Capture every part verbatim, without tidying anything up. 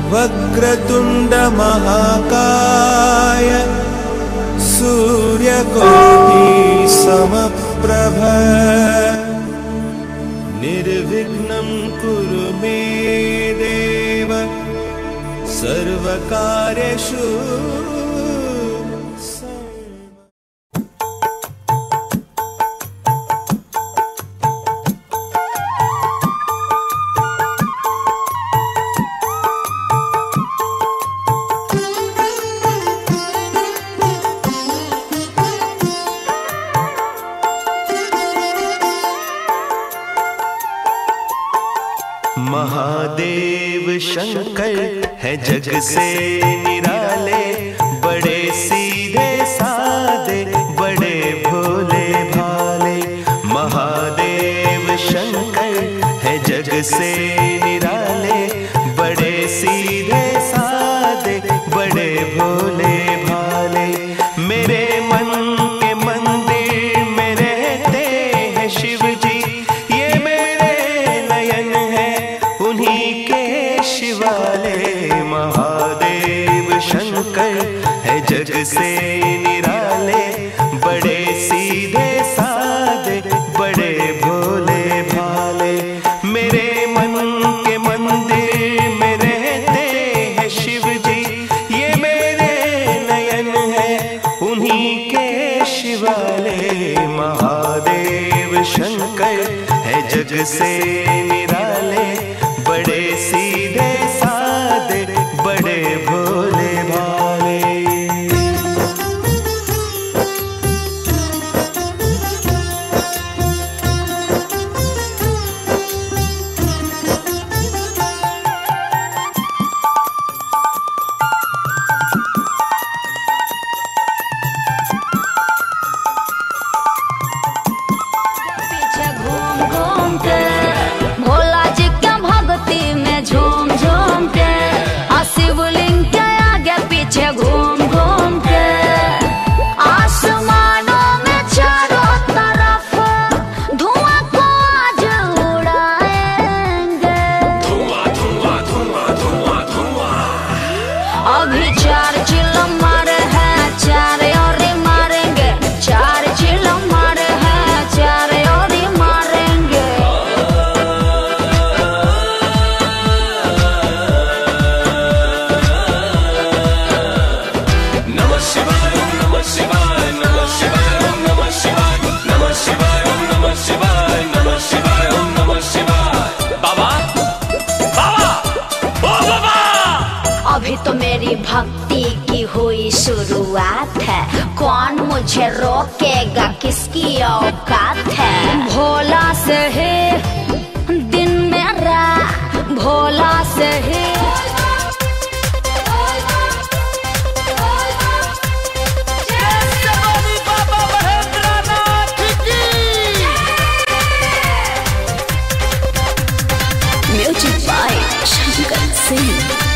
वक्रतुंड महाकाय सूर्यकोटि समप्रभ निर्विघ्नं कुरु मे देव सर्वकार्येषु। महादेव शंकर है जग से निराले, बड़े सीधे साधे बड़े भोले भाले। महादेव शंकर है जग से निराले, बड़े सीधे साधे बड़े भोले भाले। मेरे मन के मंदिर में रहते हैं शिव जी, ये मेरे नयन है उन्हीं के शिवाले। महादेव शंकर है जग से निराले, बड़े सीधे साधे बड़े भोले भाले। मेरे मन के मंदिर में रहते हैं शिव जी, ये मेरे नयन है उन्हीं के शिवाले। महादेव शंकर है जग से निराले, बड़े सीधे साधे बड़े भोले भाले। भक्ति की हुई शुरुआत है, कौन मुझे रोकेगा, किसकी औकात है। भोला से है दिन मेरा, भोला से है म्यूजिक बाय शंकर सिंह।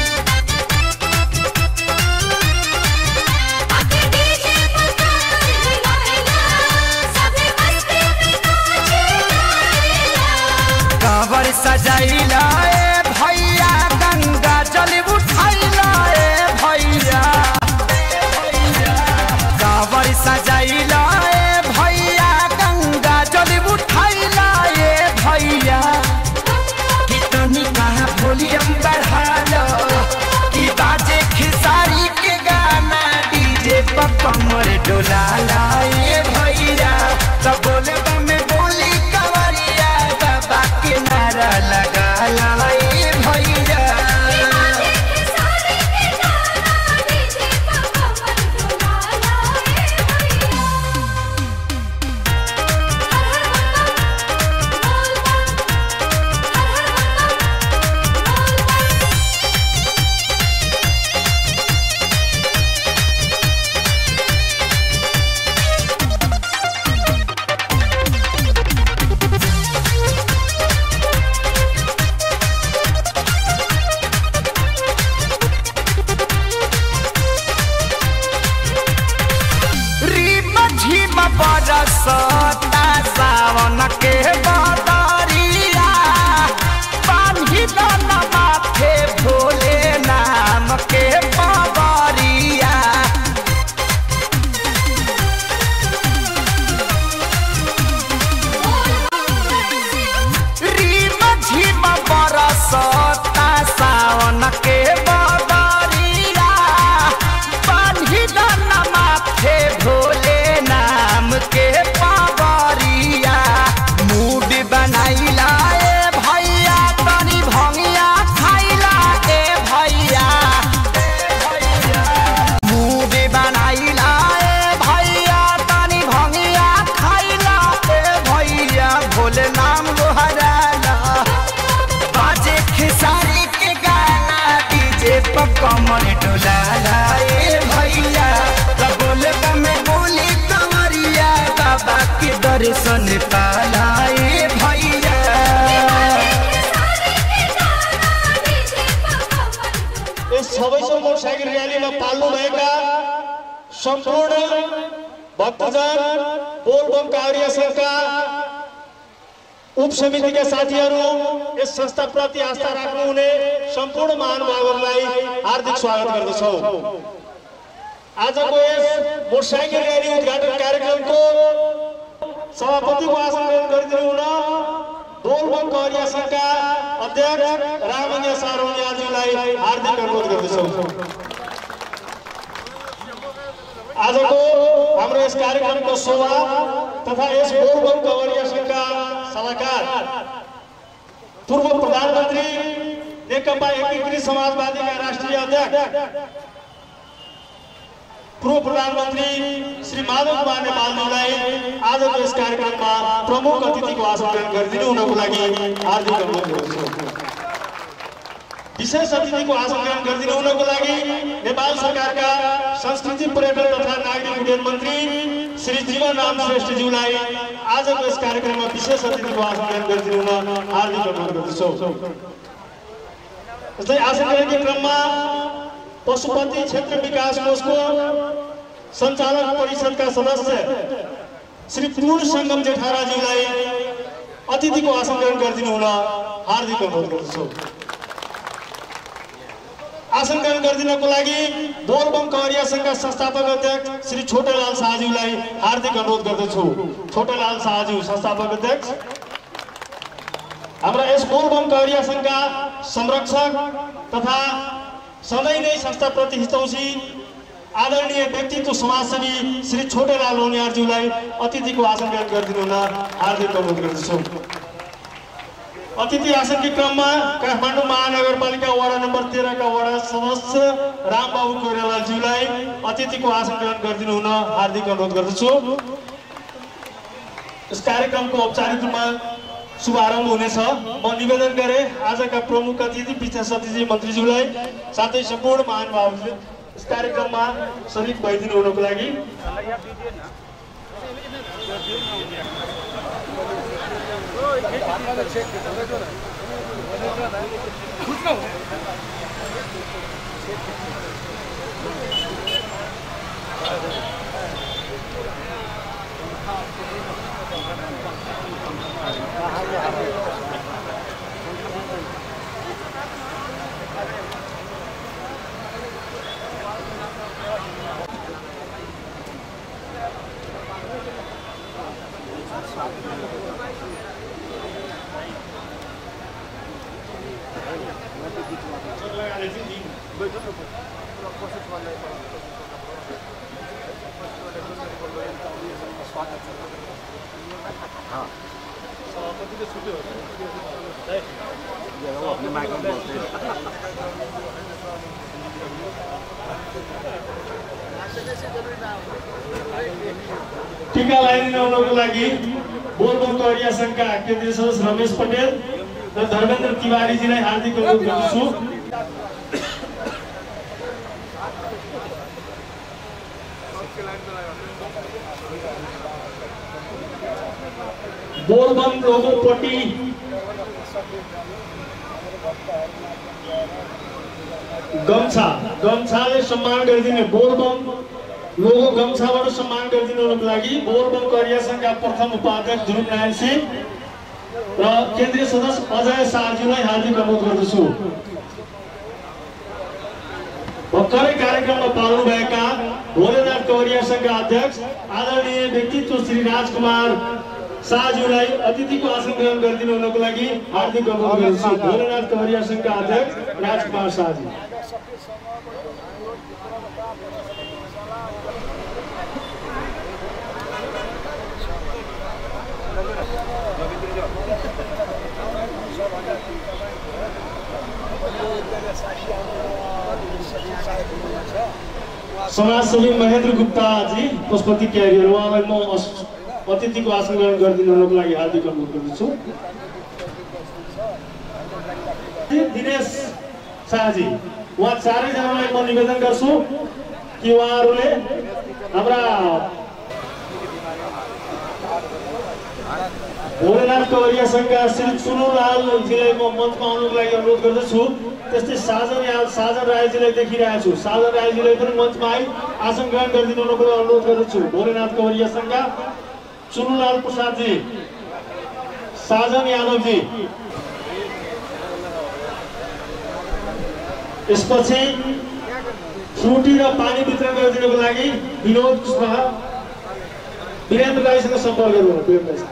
सजाइला ए भैया, गंगा जल उठाइला ए भैया। कांवर सजाइला ए भैया, गंगा जल उठाइला ए भैया। कितनी कहा वॉल्यूम बढ़ा लो, कि बाजे खेसारी के गाना, डीजे पर कमर डोला ला ए भैया। तो बोले में बोली कवरिया, बाबा के नारा लगा लाई भैया। कमर डोलाला ए भैया बोले में बोली कमरिया बाबा के दर्शन पाला ए भैया। इस छब्बीसौं मोटरसाइकिल रैली में पाल्नु भएका सम्पूर्ण भक्तजन बोलबम कावडिया संघका उप समितिका साथीहरू यस संस्था प्रति आस्था राख्नुहुने सम्पूर्ण महानुभावहरूलाई हार्दिक स्वागत गर्दछौं। आजको यस मोटरसाइकल रैली उद्घाटन कार्यक्रमको सभापतिको आसन ग्रहण गरिदिनु हुन बोलबम कावडिया संघका अध्यक्ष रामन्य सारोनियाज्यूलाई हार्दिक अनुरोध गर्दछौं। आजको हाम्रो यस कार्यक्रमको शोभा तथा यस बोलबम कावडिया संघका सलाहकार पूर्व प्रधानमन्त्री नेकपा एकीकृत समाजवादीका राष्ट्रिय अध्यक्ष पूर्व प्रधानमन्त्री श्री माधव कुमार नेपालज्यूलाई आजको यस कार्यक्रममा प्रमुख अतिथिको आसन ग्रहण गरिदिनु हुनको लागि हार्दिक अनुरोध गर्दछु। विशेष अतिथिको आसन ग्रहण गरिदिनु हुनको लागि नेपाल सरकारका संस्कृति पर्यटन तथा नागरिक उड्डयन मन्त्री श्री जीवन राम श्रेष्ठज्यूलाई आजको यस कार्यक्रममा विशेष अतिथिको आसन ग्रहण गरिदिनु हुन हार्दिक अनुरोध गर्दछु। यस्तै आसन ग्रहणको क्रममा पशुपति क्षेत्र विकास कोषको सञ्चालक परिषदका सदस्य श्री पूर्ण संगम जेठाराज्यूलाई अतिथिको आसन ग्रहण गरिदिनु हुन हार्दिक अनुरोध गर्दछु। आसन ग्रहण गरिदिनको लागि बोलबम कावडिया संघका संस्थापक अध्यक्ष श्री छोटेलाल शाहज्यूलाई हार्दिक अनुरोध गर्दछु। छोटेलाल शाहज्यू संस्थापक अध्यक्ष हाम्रा यस बोलबम कावडिया संघका संरक्षक तथा सधैँ नै संस्थाप्रति हितौषी आदरणीय व्यक्तित्व समाजसेवी श्री छोटेलाल लोनियारज्यूलाई अतिथिको आसन ग्रहण गरिदिनु हुन हार्दिक अनुरोध गर्दछु। अतिथि आसनको क्रममा काठमाडौँ महानगरपालिका वडा नम्बर तेह्र का वडा सदस्य रामबाबु कोइरालाज्यूलाई अतिथिको आसन ग्रहण गरिदिनु हुन हार्दिक अनुरोध गर्दछु। यस कार्यक्रमको औपचारिक रूपमा शुभारम्भ हुनेछ। म निवेदन गरे आजका प्रमुख अतिथि विशेष अतिथि मन्त्रीज्यूलाई साथै सम्पूर्ण महानुभावहरूले यस कार्यक्रममा शरीक भइदिनु हुनको लागि टीका लगाइदिनुको लागि बोलबम कावडिया संघका केन्द्रीय सदस्य रमेश पटेल र धर्मेन्द्र तिवारीजीलाई हार्दिक अनुरोध गर्दछु। बोलबम लोगोपट्टि गम्छा गम्छाले सम्मान गरिदिने बोलबम लोगो गम्छाबाट सम्मान गरिदिनुको लागि बोलबम कावडिया संघका प्रथम उपाध्यक्ष ध्रुव नारायण सिंह र केन्द्रीय सदस्य अजय शाहज्यूलाई हार्दिक अनुरोध गर्दछु। भर्खरै कार्यक्रममा पाल्नुभएका भोलेनाथ कावडिया संघका अध्यक्ष आदरणीय व्यक्तित्व श्री राजकुमार शाहज्यूलाई अतिथिको आसन ग्रहण गरिदिनु हुनको लागि हार्दिक अनुरोध गर्दछु। भोलेनाथ कावडिया संघका अध्यक्ष राजकुमार शाहज्यू। समाजसेवी महेन्द्र गुप्ता जी पशुपति क्यारियर उहाँलाई म अतिथिको आसन ग्रहण गरिदिनु हुनको लागि हार्दिक अनुरोध गर्दछु। दिनेश शाहजी उहाँ चारैजनालाई म निवेदन गर्छु कि उहाँहरूले हाम्रा भोलेनाथ कवरिया संघका श्री चुनुलालजीलाई म मञ्चमा आउनुको लागि अनुरोध गर्दछु। त्यस्तै साजन या साजन राईजीलाई देखिरहेको छु, साजन राईजीलाई पनि मञ्चमा आई आसन ग्रहण गरिदिनु हुनुको अनुरोध गर्दछु। भोलेनाथ कवरिया संघका चुनुलाल प्रसादजी, साजन यादवजी, यसपछि फ्रुटी र पानी वितरण गरिदिनुको लागि विनोद कुशवाहा, वीरेन्द्र राईसँग सम्पर्क गर्नु। वीरेन्द्र राई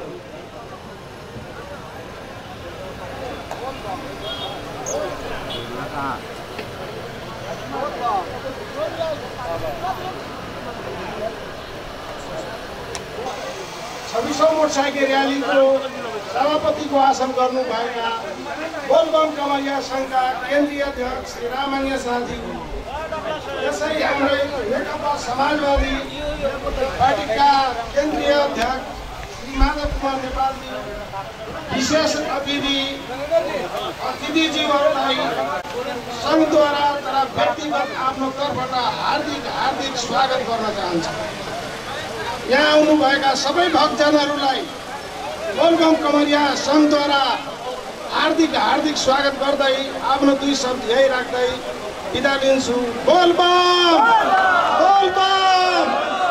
छब्बिसौँ मोटरसाइकल र्यालीको सभापतिको आसन गर्नुभएका बोलबम कमरिया सङ्घका केन्द्रीय अध्यक्ष श्री रामन्य शाहजी, यसै हाम्रै नेकपा समाजवादी पार्टीका केन्द्रीय अध्यक्ष श्री माधव कुमार नेपालजी, विशेष अतिथि अतिथिज्यूहरूलाई सङ्घद्वारा तर व्यक्तिगत आफ्नो तर्फबाट हार्दिक हार्दिक स्वागत गर्न चाहन्छु। यहाँ आउनुभएका सबै भक्तजनहरूलाई बोलबम कमरिया सङ्घद्वारा हार्दिक हार्दिक स्वागत गर्दै आफ्नो दुई शब्द यही राख्दै बिदा लिन्छु। बोलबम बोलबम।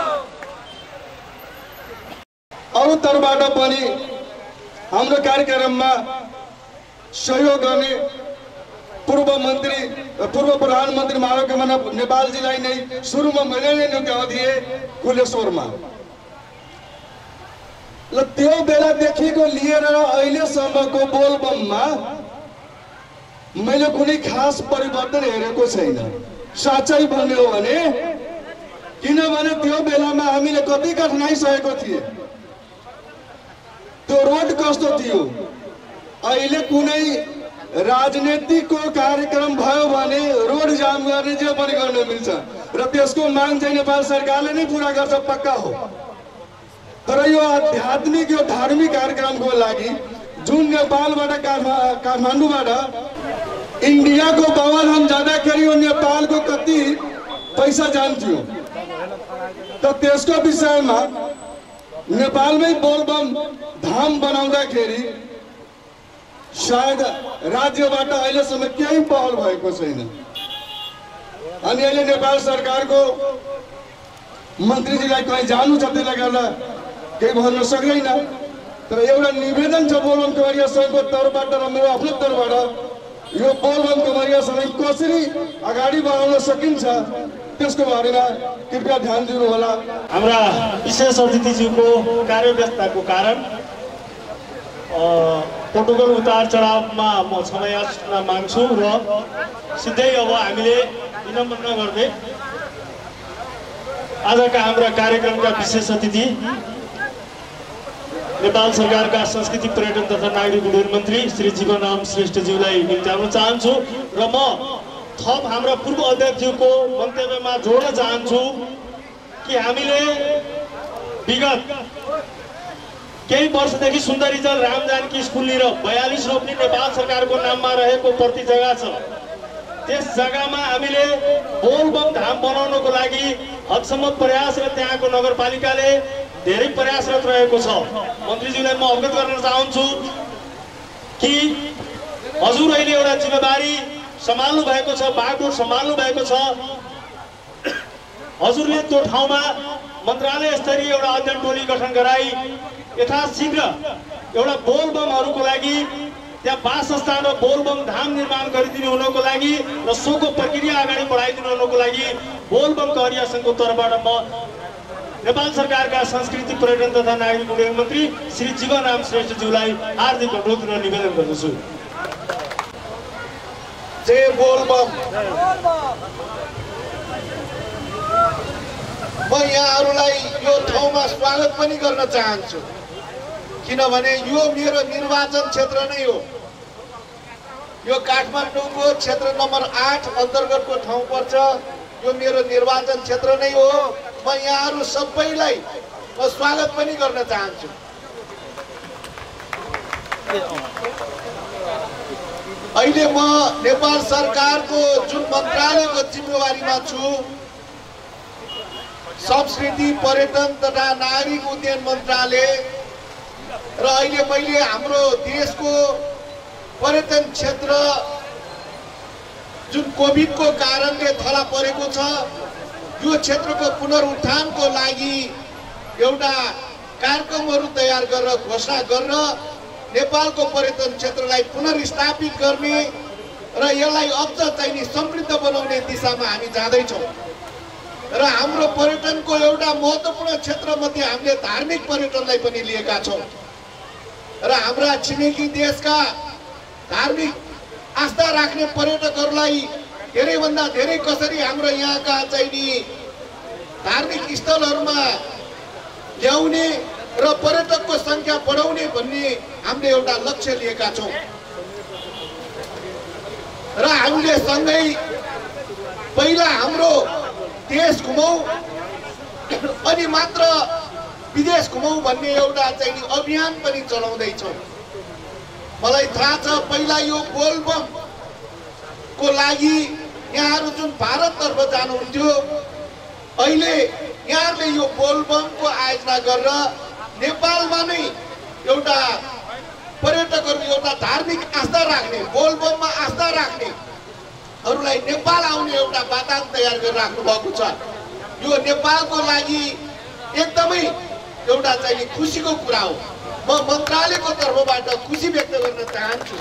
अरू तर्फबाट पनि हाम्रो कार्यक्रममा सहयोग गर्ने पूर्व मन्त्री पूर्व प्रधानमन्त्री माधवकुमार नेपालजीलाई नै सुरुमा मैले नै न्युट्याउ दिए कुलेश्वरमा। ल त्यो बेलादेखिको लिएर अहिलेसम्मको बोलबममा मैले कुनै खास परिवर्तन हेरेको छैन, साँच्चै भन्ने हो भने। किनभने त्यो बेलामा हामीले कति कठिनाइ सहेको थिए, त्यो रोड कस्तो थियो। अहिले कुनै राजनीतिकको कार्यक्रम भयो भने रोड जाम गर्ने जे पनि गर्न मिल्छ र त्यसको माग चाहिँ नेपाल सरकारले नै पुरा गर्छ, पक्का हो। तर यो आध्यात्मिक यो धार्मिक कार्यक्रमको लागि जुन नेपालबाट काठमाडौँबाट इन्डियाको बाबाधाम जाँदाखेरि यो नेपालको कति पैसा जान्थ्यो, त त्यसको विषयमा नेपालमै बोलबम धाम बनाउँदाखेरि सायद राज्यबाट अहिलेसम्म केही पहल भएको छैन। अनि अहिले नेपाल सरकारको मन्त्रीजीलाई कहीँ जानु छ, त्यसले गर्दा केही भन्न सक्दैन। तर एउटा निवेदन छ बोलबम कमरिया सङ्घको तर्फबाट र मेरो आफ्नो तर्फबाट, यो बोलबम कमरिया सङ्घ कसरी अगाडि बढाउन सकिन्छ त्यसको बारेमा कृपया ध्यान दिनु होला। हाम्रा विशेष अतिथिज्यूको कार्यव्यस्तताको कारण प्रोटोकल उतार चढावमा म समय माग्छु र सिधै अब हामीले विनम्र नगर्दै आजका हाम्रा कार्यक्रमका विशेष अतिथि नेपाल सरकारका संस्कृति पर्यटन तथा नागरिक उड्डयन मन्त्री श्री जीवनराम श्रेष्ठज्यूलाई निम्त्याउन चाहन्छु र म थप हाम्रा पूर्व अध्यक्षज्यूको मन्तव्यमा जोड्न चाहन्छु कि हामीले विगत केही वर्षदेखि सुन्दरीजल राम जानकी स्कुल र बयालीस रोप्ने नेपाल सरकारको नाममा रहेको प्रति जग्गा छ, त्यस जग्गामा हामीले बोलबम धाम बनाउनको लागि हदसम्म प्रयास र त्यहाँको नगरपालिकाले धेरै प्रयासरत रहेको छ। मन्त्रीज्यूलाई म अवगत गर्न चाहन्छु कि हजुर अहिले एउटा जिम्मेवारी सम्हाल्नु भएको छ, बागडोर सम्हाल्नु भएको छ। हजुरले त्यो ठाउँमा मन्त्रालय स्तरीय एउटा अध्ययन टोली गठन गराई यथाशीघ्र एउटा बोलबमहरूको लागि त्यहाँ वासस्थान र बोलबम धाम निर्माण गरिदिनु हुनको लागि र सोको प्रक्रिया अगाडि बढाइदिनु हुनको लागि बोलबम कमरिया सङ्घको तर्फबाट म नेपाल सरकारका संस्कृति पर्यटन तथा नागरिक उड्डयन मन्त्री श्री जीवनराम श्रेष्ठज्यूलाई हार्दिक अनुरोध र निवेदन गर्दछु। जय बोलबम। म यहाँहरूलाई यो ठाउँमा स्वागत पनि गर्न चाहन्छु, किनभने यो मेरो निर्वाचन क्षेत्र नै हो। यो काठमाडौँको क्षेत्र नम्बर आठ अन्तर्गतको ठाउँ पर्छ। यो मेरो निर्वाचन क्षेत्र नै हो। म यहाँहरू सबैलाई म स्वागत पनि गर्न चाहन्छु। अहिले म नेपाल सरकारको जुन मन्त्रालयको जिम्मेवारीमा छु, संस्कृति पर्यटन तथा नागरिक उड्डयन मन्त्रालय, र अहिले मैले हाम्रो देशको पर्यटन क्षेत्र जुन कोभिडको कारणले थला परेको छ, यो क्षेत्रको पुनरुत्थानको लागि एउटा कार्यक्रमहरू तयार गरेर घोषणा गरेर नेपालको पर्यटन क्षेत्रलाई पुनर्स्थापित गर्ने र यसलाई अझ चाहिँ समृद्ध बनाउने दिशामा हामी जाँदैछौँ। र हाम्रो पर्यटनको एउटा महत्त्वपूर्ण क्षेत्रमध्ये हामीले धार्मिक पर्यटनलाई पनि लिएका छौँ र हाम्रा छिमेकी देशका धार्मिक आस्था राख्ने पर्यटकहरूलाई धेरैभन्दा धेरै कसरी हाम्रो यहाँका चाहिँ नि धार्मिक स्थलहरूमा ल्याउने र पर्यटकको संख्या बढाउने भन्ने हामीले एउटा लक्ष्य लिएका छौँ। र हामीले सँगै पहिला हाम्रो देश घुमौँ अनि मात्र विदेश घुमौँ भन्ने एउटा चाहिँ नि अभियान पनि चलाउँदैछौँ। मलाई थाहा छ पहिला यो बोलबम को लागि यहाँहरू जुन भारततर्फ जानुहुन्थ्यो, अहिले यहाँहरूले यो बोलबमको आयोजना गरेर नेपालमा नै एउटा पर्यटकहरू एउटा धार्मिक आस्था राख्ने, बोलबममा आस्था राख्नेहरूलाई नेपाल आउने एउटा वातावरण तयार गरेर राख्नु भएको छ। यो नेपालको लागि एकदमै एउटा चाहिँ खुसीको कुरा हो। म मन्त्रालयको तर्फबाट खुसी व्यक्त गर्न चाहन्छु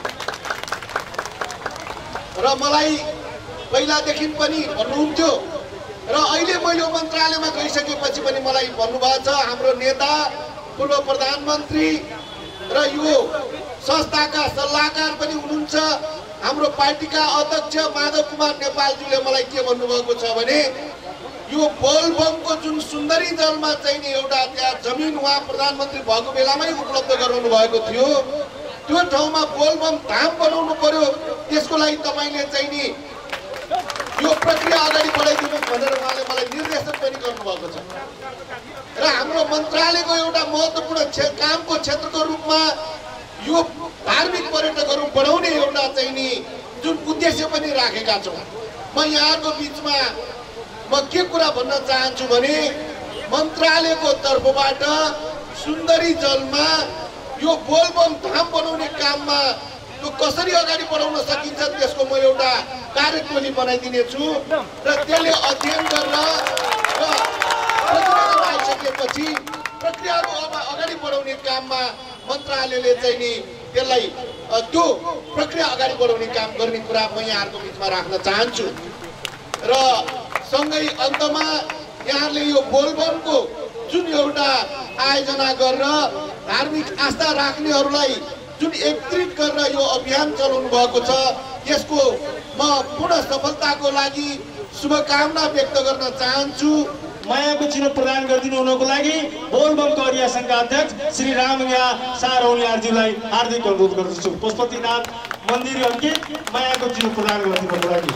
र मलाई पहिलादेखि पनि भन्नुहुन्थ्यो र अहिले म यो मन्त्रालयमा गइसकेपछि पनि मलाई भन्नुभएको छ, हाम्रो नेता पूर्व प्रधानमन्त्री र यो संस्थाका सल्लाहकार पनि हुनुहुन्छ, हाम्रो पार्टीका अध्यक्ष माधव कुमार नेपालजीले मलाई के भन्नुभएको छ भने यो बोलबमको जुन सुन्दरी जलमा चाहिँ नि एउटा त्यहाँ जमिन उहाँ प्रधानमन्त्री भएको बेलामै उपलब्ध गराउनु भएको थियो, त्यो ठाउँमा बोलबम धाम बनाउनु पर्यो, त्यसको लागि तपाईँले चाहिँ नि यो प्रक्रिया अगाडि बढाइदिनु भनेर उहाँले मलाई निर्देशन पनि गर्नुभएको छ। र हाम्रो मन्त्रालयको एउटा महत्त्वपूर्ण कामको क्षेत्रको रूपमा यो धार्मिक पर्यटकहरू बढाउने एउटा चाहिँ नि जुन उद्देश्य पनि राखेका छौँ। म यहाँको बिचमा म के कुरा भन्न चाहन्छु भने मन्त्रालयको तर्फबाट सुन्दरी जलमा यो बोलबम धाम बनाउने काममा त्यो कसरी अगाडि बढाउन सकिन्छ त्यसको म एउटा कार्यप्रणाली बनाइदिनेछु र त्यसले अध्ययन गरेर र प्रतिवेदन आइसकेपछि प्रक्रियाहरू अब अगाडि बढाउने काममा मन्त्रालयले चाहिँ नि त्यसलाई त्यो प्रक्रिया अगाडि बढाउने काम गर्ने कुरा म यहाँहरूको बिचमा राख्न चाहन्छु। र सँगै अन्तमा यहाँले यो बोलबमको जुन एउटा आयोजना गरेर धार्मिक आस्था राख्नेहरूलाई जुन एकत्रित गरेर यो अभियान चलाउनु भएको छ, यसको म पूर्ण सफलताको लागि शुभकामना व्यक्त गर्न चाहन्छु। मायाको चिन्ह प्रदान गरिदिनु हुनको लागि बोलबमको अरिया संघका अध्यक्ष श्री रामया सारौलियारजीलाई हार्दिक अनुरोध गर्दछु। पशुपतिनाथ मन्दिर अंकित मायाको चिन्ह प्रदान गरिदिनुको लागि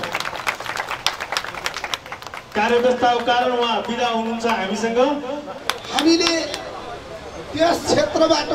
कार्यव्यवस्थाको कारण उहाँ बिदा हुनुहुन्छ हामीसँग। हामीले त्यस क्षेत्रबाट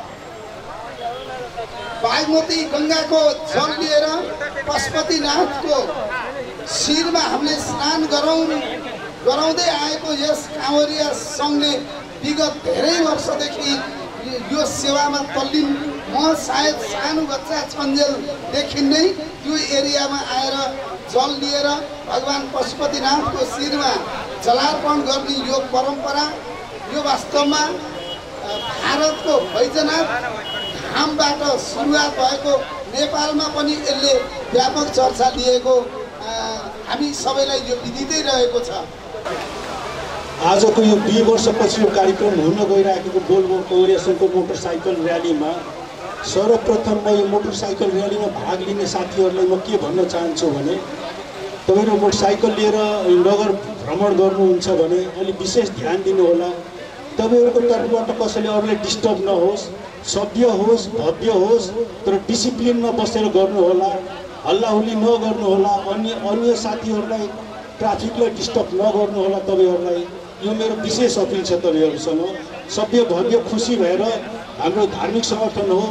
बागमती गङ्गाको जल लिएर पशुपतिनाथको शिरमा हामीले स्नान गराउँ गराउँदै आएको यस काँवरिया सङ्घले विगत धेरै वर्षदेखि यो सेवामा तल्लीन। म सायद सानो बच्चा छन्जेलदेखि नै त्यो एरियामा आएर जल लिएर भगवान पशुपतिनाथको शिरमा जलार्पण गर्ने यो परम्परा यो वास्तवमा भारतको बैजनाथ धामबाट सुरुवात भएको, नेपालमा पनि यसले व्यापक चर्चा लिएको हामी सबैलाई यो विदितै रहेको छ। आजको यो दुई वर्षपछि यो कार्यक्रम हुन गइरहेको बोलबम काँवरियासँगको मोटरसाइकल र्यालीमा सर्वप्रथम म यो मोटरसाइकल र्यालीमा भाग लिने साथीहरूलाई म के भन्न चाहन्छु भने तपाईँहरू मोटरसाइकल लिएर नगर भ्रमण गर्नुहुन्छ भने अलिक विशेष ध्यान दिनुहोला। तपाईँहरूको तर्फबाट कसैले अरूलाई डिस्टर्ब नहोस्, सभ्य होस् भव्य होस् तर डिसिप्लिनमा बसेर गर्नुहोला, हल्लाहुल्ली नगर्नुहोला, अन्य अन्य साथीहरूलाई ट्राफिकलाई डिस्टर्ब नगर्नुहोला। तपाईँहरूलाई यो मेरो विशेष अपिल छ तपाईँहरूसँग। सभ्य भव्य खुसी भएर हाम्रो धार्मिक समर्थन हो,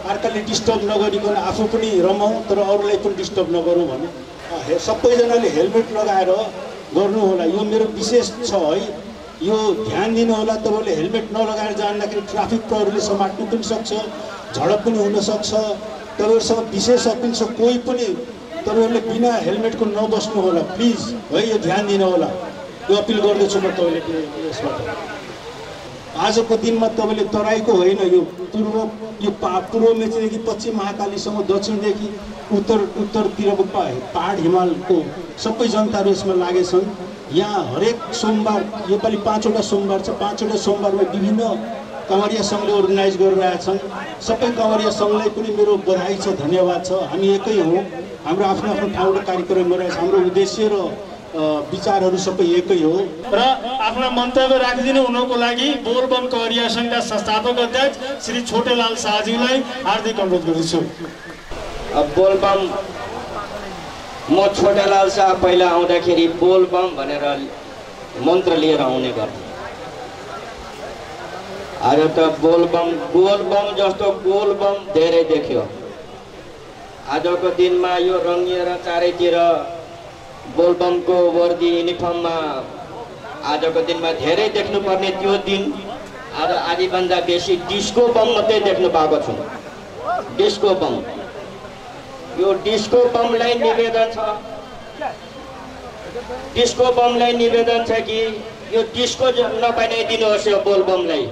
अर्काले डिस्टर्ब नगरिकन आफू पनि रमाउँ तर अरूलाई पनि डिस्टर्ब नगरौँ भने हे सबैजनाले हेलमेट लगाएर गर्नु होला। यो मेरो विशेष छ है, यो ध्यान दिनु होला। तपाईँले हेलमेट नलगाएर जाँदाखेरि ट्राफिक प्रहरीले समात्नु पनि सक्छ, झडप पनि हुनसक्छ। तपाईँहरूसँग विशेष अपिल छ, कोही पनि तपाईँहरूले बिना हेलमेटको नबस्नु होला प्लिज है, यो ध्यान दिनु होला। यो अपिल गर्दछु म तपाईँले यसबाट। आजको दिनमा तपाईँले तराईको होइन, यो पूर्व यो पा पूर्व मेचीदेखि पश्चिम महाकालीसम्म दक्षिणदेखि उत्तर उत्तरतिरको पा पहाड हिमालको सबै जनताहरू यसमा लागेछन्। यहाँ हरेक सोमबार, योपालि पाँचवटा सोमबार छ, पाँचवटा सोमबारमा विभिन्न कँवरिया सङ्घले अर्गनाइज गरिरहेछन्। सबै कँवरिया सङ्घलाई पनि मेरो बधाई छ, धन्यवाद छ। हामी एकै हौँ, हाम्रो आफ्नो आफ्नो ठाउँको कार्यक्रम गरिरहेछ। हाम्रो उद्देश्य र विचारहरू सबै एकै हो। र आफ्ना मन्तव्य राखिदिनु हुनको लागि बोलबम कँवरिया सङ्घका संस्थापक अध्यक्ष श्री छोटेलाल शाहज्यूलाई हार्दिक अनुरोध गर्दछु। अब बोलबम म छोटेलाल शाह पहिला आउँदाखेरि बोलबम भनेर मन्त्र लिएर आउने गर्थेँ। आज त बोलबम गोलबम जस्तो गोलबम धेरै देख्यो। आजको दिनमा यो रङ्गिएर चारैतिर बोलबमको वर्दी युनिफर्ममा आजको दिनमा धेरै देख्नुपर्ने त्यो दिन आज आधीभन्दा बेसी डिस्को बम मात्रै देख्नु पाएको छु। डिस्को बम, यो डिस्को बमलाई निवेदन छ, डिस्को बमलाई निवेदन छ कि यो डिस्को नबनाइदिनुहोस्। यो बोलबमलाई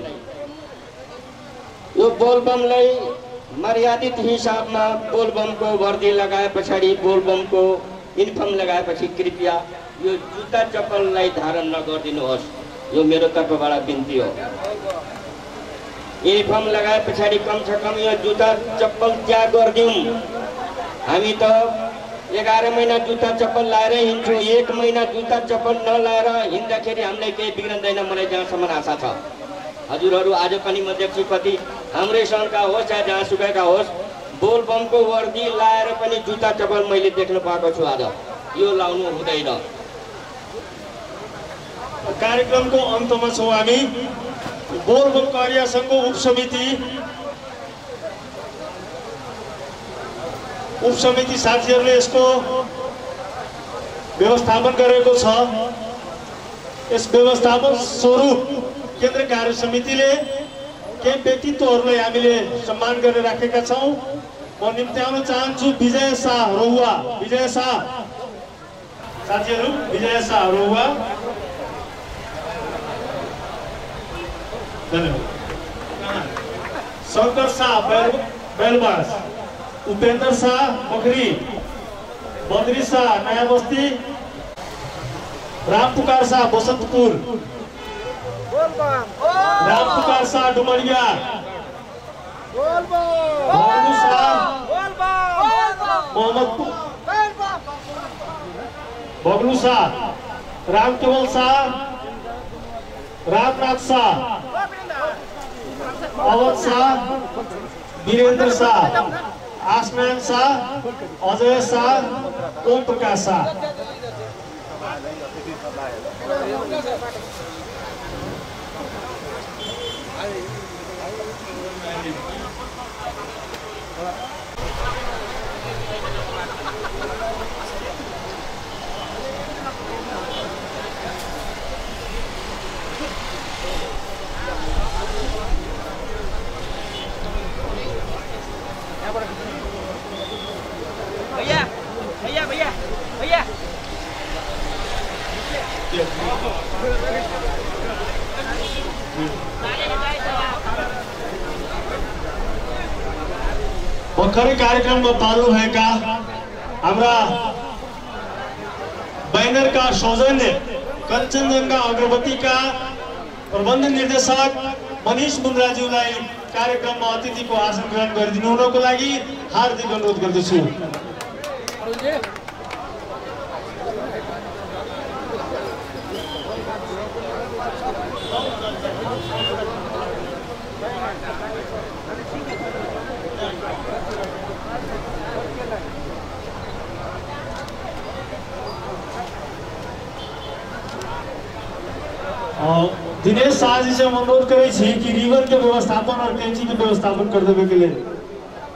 यो बोलबमलाई मर्यादित हिसाबमा बोलबमको वर्दी लगाए पछाडि, बोलबमको युनिफर्म लगाएपछि कृपया यो जुत्ता चप्पललाई धारण नगरिदिनुहोस्। यो मेरो तर्फबाट बिन्ती हो। युनिफर्म लगाए पछाडि कमसेकम यो जुत्ता चप्पल त्याग गरिदिउँ। हामी त एघार महिना जुत्ता चप्पल लाएर हिँड्छौँ, एक महिना जुत्ता चप्पल नलाएर हिँड्दाखेरि हामीलाई केही बिग्रँदैन, मलाई जहाँसम्म आशा छ। हजुरहरू आज पनि म देख्छु कति हाम्रै सङ्घका होस् या जहाँसुकैका होस्, बोलबमको वर्दी लाएर पनि जुत्ता चप्पल मैले देख्न पाएको छु। आज यो लाउनु हुँदैन। कार्यक्रमको अन्तमा छौँ हामी। बोलबम कँवरिया सङ्घको उपसमिति उपसमिति साथीहरूले यसको व्यवस्थापन गरेको छ। यस व्यवस्थापन स्वरूप केन्द्र कार्य समितिले केही व्यक्तित्वहरूलाई हामीले सम्मान गरेर राखेका छौँ। म निम्त्याउन चाहन्छु विजय शाह रौवा। विजय शाह साथीहरू, विजय शाह रौवा। शङ्कर शाह बेलबास, उपेन्द्र शाह पोखरी, बद्री शाह नयाँ बस्ती, रामपुकार शाह बसन्तपुर, रामपुकार शाह डुमरिया, बग्लू शाह मोहम्मदपुर, बग्लू शाह, रामकेवल शाह, रामनाथ शाह, अवध शाह, वीरेंद्र शाह, आसमान शाह, अजय शाह, ओम प्रकाश शाह। भैया भैया भैया भैया भर्खरै कार्यक्रममा पाल्नु भएका हाम्रा बैनरका सौजन्य कञ्चनजङ्घा अग्रवतीका प्रबन्ध निर्देशक मनिष मुन्द्राज्यूलाई कार्यक्रममा अतिथिको आसन ग्रहण गरिदिनु हुनको लागि हार्दिक अनुरोध गर्दछु। दिनेश शाह जी से हम अनुरोध करे कि रिवर के व्यवस्थापन और कैंची के व्यवस्थापन कर देवे के लिए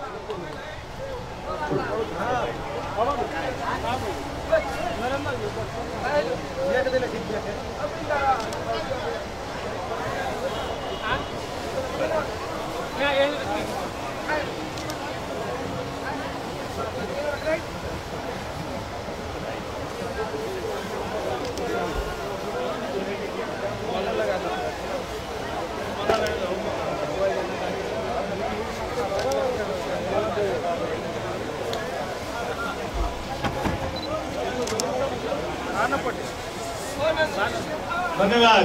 धन्यवाद।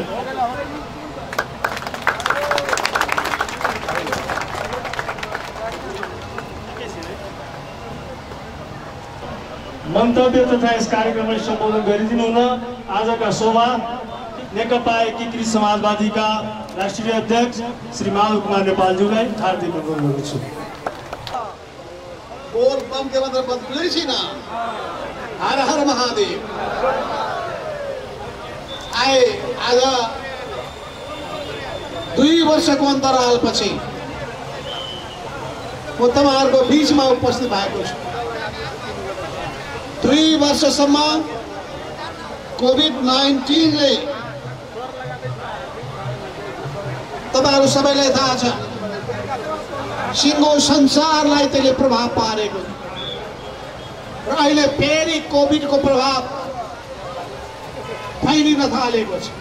मन्तव्य तथा यस कार्यक्रमलाई सम्बोधन गरिदिनु हुन आजका शोभा नेकपा एकीकृत समाजवादीका राष्ट्रिय अध्यक्ष श्री माधव कुमार नेपालज्यूलाई हार्दिक अनुरोध गर्छु। बोल बम के मतलब बदलै छी ना, हर हर महादेव। आए आज दुई वर्षको अन्तरालपछि म तपाईँहरूको बिचमा उपस्थित भएको छु। दुई वर्षसम्म कोभिड नाइन्टिनले तपाईँहरू सबैलाई थाहा छ सिङ्गो संसारलाई त्यसले प्रभाव पारेको र अहिले फेरि कोभिडको प्रभाव फैलिन थालेको छ।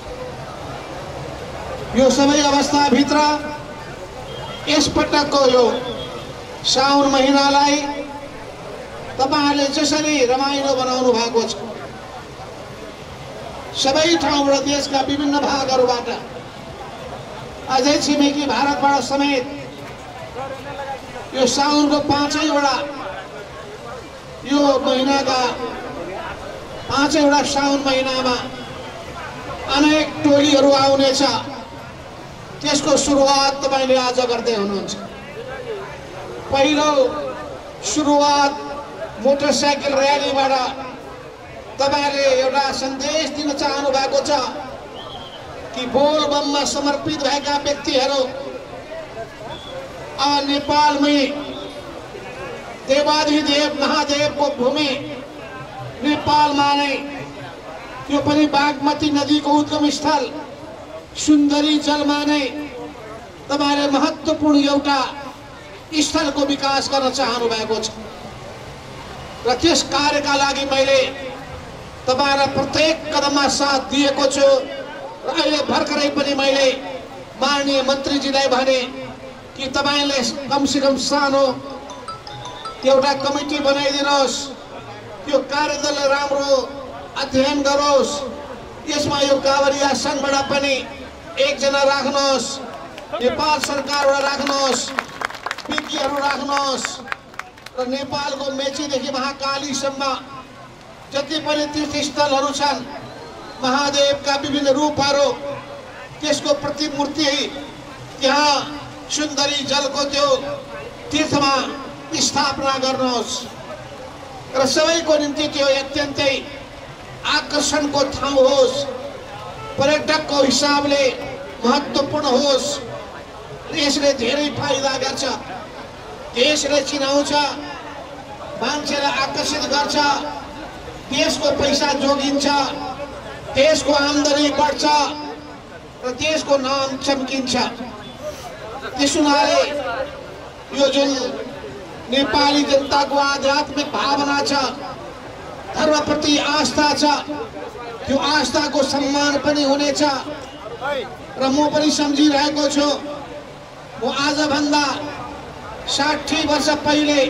यो सबै अवस्थाभित्र यसपटकको यो साउन महिनालाई तपाईहरुले जसरी रमाइलो बनाउनु भएको छ, सबै ठाउँबाट देशका विभिन्न भागहरूबाट अझै छिमेकी भारतबाट समेत यो साउनको पाँचैवटा यो महिनाका पाँचैवटा साउन महिनामा अनेक टोलीहरू आउनेछ। त्यसको सुरुवात तपाईले आज गर्दै हुनुहुन्छ। पहिलो सुरुवात मोटरसाइकल र्यालीबाट तपाईले एउटा सन्देश दिन चाहनु भएको छ कि बोल बममा समर्पित भएका व्यक्तिहरू अब नेपालमै देवाधिदेव महादेवको भूमि नेपालमा नै त्यो पनि बागमती नदीको उद्गम स्थल सुन्दरी जलमा नै तपाईले महत्त्वपूर्ण एउटा स्थलको विकास गर्न चाहनु भएको छ र त्यस कार्यका लागि मैले तपाईहरुलाई प्रत्येक कदममा साथ दिएको छु। र अहिले भर्खरै पनि मैले माननीय मन्त्रीजीलाई भने कि तपाईले कम से कम सानो एउटा कमिटी बनाइदिनुहोस्, त्यो कार्यदलले राम्रो अध्ययन गरोस्, यसमा यो काभ्रेया संघबाट पनि एकजना राख्नुहोस्, नेपाल सरकारबाट राख्नुहोस्, विज्ञहरू राख्नुहोस् र नेपालको मेचीदेखि महाकालीसम्म जति पनि तीर्थस्थलहरू छन्, महादेवका विभिन्न रूपहरू, त्यसको प्रतिमूर्ति त्यहाँ सुन्दरी जलको त्यो तीर्थमा स्थापना गर्नुहोस् र सबैको निम्ति त्यो अत्यन्तै आकर्षणको ठाउँ होस्, पर्यटकको हिसाबले महत्त्वपूर्ण होस्। यसले धेरै फाइदा गर्छ, देशले चिनाउँछ, मान्छेलाई आकर्षित गर्छ, देशको पैसा जोगिन्छ, देशको आमदानी बढ्छ र देशको नाम चम्किन्छ। त्यस हुनाले यो जुन नेपाली जनताको आध्यात्मिक भावना छ, धर्मप्रति आस्था छ, त्यो आस्थाको सम्मान पनि हुनेछ र म पनि सम्झिरहेको छु। म आजभन्दा साठी वर्ष पहिले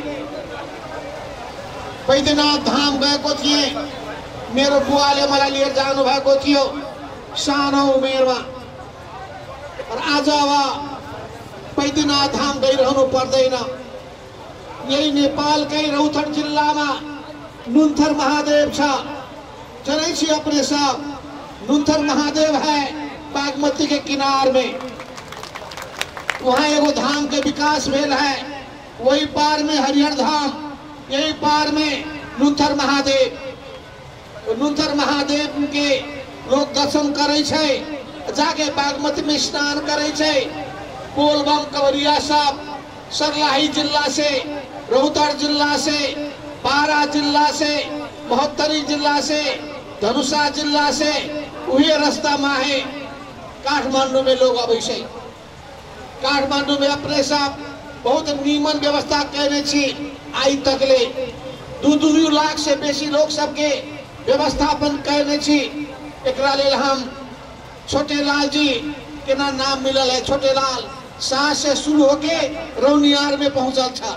बैद्यनाथ धाम गएको थिएँ। मेरो बुवाले मलाई लिएर जानु भएको थियो सानो उमेरमा। र आज अब बैद्यनाथ धाम गइरहनु पर्दैन। यही नेपालकै रौतहट जिल्लामा नुन्थर महादेव छ। जनै छी अपने सब, नुन्थर महादेव है बागमती के किनार में, वहाँ एगो धाम के विकास भेल है। वही पार में हरिहर धाम, यही पार में नुन्थर महादेव। नुन्थर महादेव के लोग दर्शन करे छे, जाके बागमती में स्नान करे छे। बोलबम कांवरिया सब सर्लाही जिला से, रौतहट जिला से, बारा जिला से महोत्तरी जिला से, धनुषा जिला से वही रास्ता में है काठमांडू में लोग अभी से काठमांडू में अपने साथ बहुत नीमन व्यवस्था कहने छी आई तक ले दू दू लाख से बेसी लोग सबके व्यवस्थापन कहने छी। एकरा लेल हम छोटे लाल जी के ना नाम मिलल है। छोटे लाल शाह से शुरू होके रौनियार में पहुंचल था।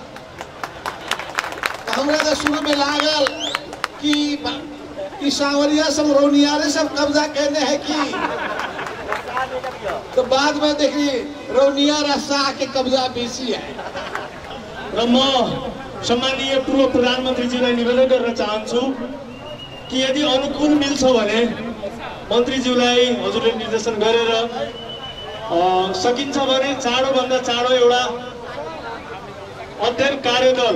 हमरा तो शुरू में लागल कि कि सांवरिया सब रौनियारे सब कब्जा कहने हैं कि, तो बाद में देखी रौनियार शाह के कब्जा बेसी है। र म सम्मानीय पूर्व प्रधानमन्त्रीजीलाई निवेदन गर्न चाहन्छु कि यदि अनुकूल मिल्छ भने मन्त्रीज्यूलाई हजुरले निर्देशन गरेर सकिन्छ भने चाँडोभन्दा चाँडो एउटा अध्ययन कार्यदल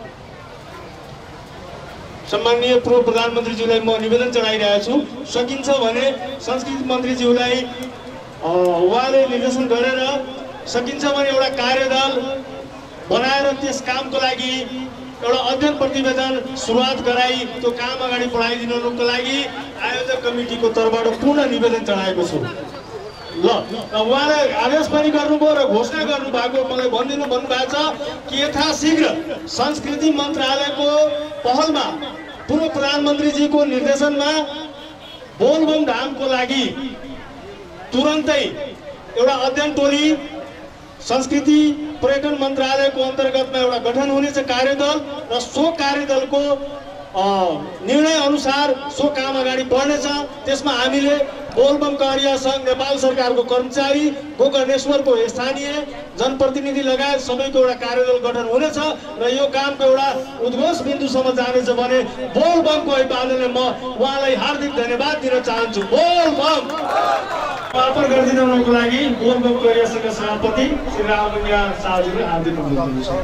सम्मानीय पूर्व प्रधानमन्त्रीज्यूलाई म निवेदन चढाइरहेको छु। सकिन्छ भने संस्कृति मन्त्रीज्यूलाई उहाँले निर्देशन गरेर सकिन्छ भने एउटा कार्यदल बनाएर त्यस कामको लागि एउटा अध्ययन प्रतिवेदन सुरुवात गराई त्यो काम अगाडि बढाइदिनुको लागि आयोजक कमिटीको तर्फबाट पुनः निवेदन चढाएको छु। ल उहाँले आदेश पनि गर्नुभयो र घोषणा गर्नुभएको मलाई भनिदिनु भन्नुभएको छ कि यथाशीघ्र संस्कृति मन्त्रालयको पहलमा पूर्व प्रधानमन्त्रीजीको निर्देशनमा बोलबम धामको लागि तुरन्तै एउटा अध्ययन टोली संस्कृति पर्यटन मन्त्रालयको अन्तर्गतमा एउटा गठन हुनेछ कार्यदल र सो कार्यदलको निर्णय अनुसार सो काम अगाडि बढ्नेछ। त्यसमा हामीले बोलबम कारिया संघ, नेपाल सरकारको कर्मचारी, गोकर्णेश्वरको स्थानीय जनप्रतिनिधि लगायत सबैको एउटा कार्यदल गठन हुनेछ र यो कामको एउटा उद्घोष बिन्दुसम्म जानेछ भने बोलबमको अभिवादनले म उहाँलाई हार्दिक धन्यवाद दिन चाहन्छु। बोलबम अर्पण गरिदिनुको लागि बोलबम कारिया संघ सभापति श्री रामलिंगा शाहजीले हार्दिक अनुरोध गर्छु।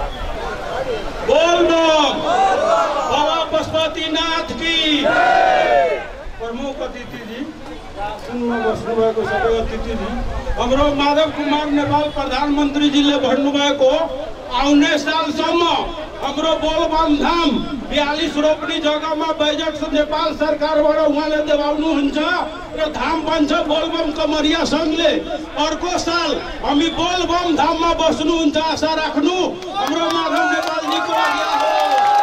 बोलबम बाबा पशुपतिनाथ की प्रमुख अतिथिजी, सुन्नु बस्नुभएको सबै अतिथिजी, हाम्रो माधव कुमार नेपाल प्रधानमन्त्रीजीले भन्नुभएको आउने सालसम्म हाम्रो बोलबम धाम बयालीस रोपनी जग्गामा बजेट नेपाल सरकारबाट उहाँले देवाउनुहुन्छ र धाम बन्छ बोलबम कमरिया संघले। अर्को साल हामी बोलबम धाममा बस्नुहुन्छ आशा राख्नु। हाम्रो माधव नेपालजीको आज्ञा हो।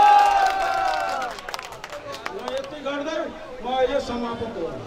यति गर्दै म अहिले समापन गर्छु।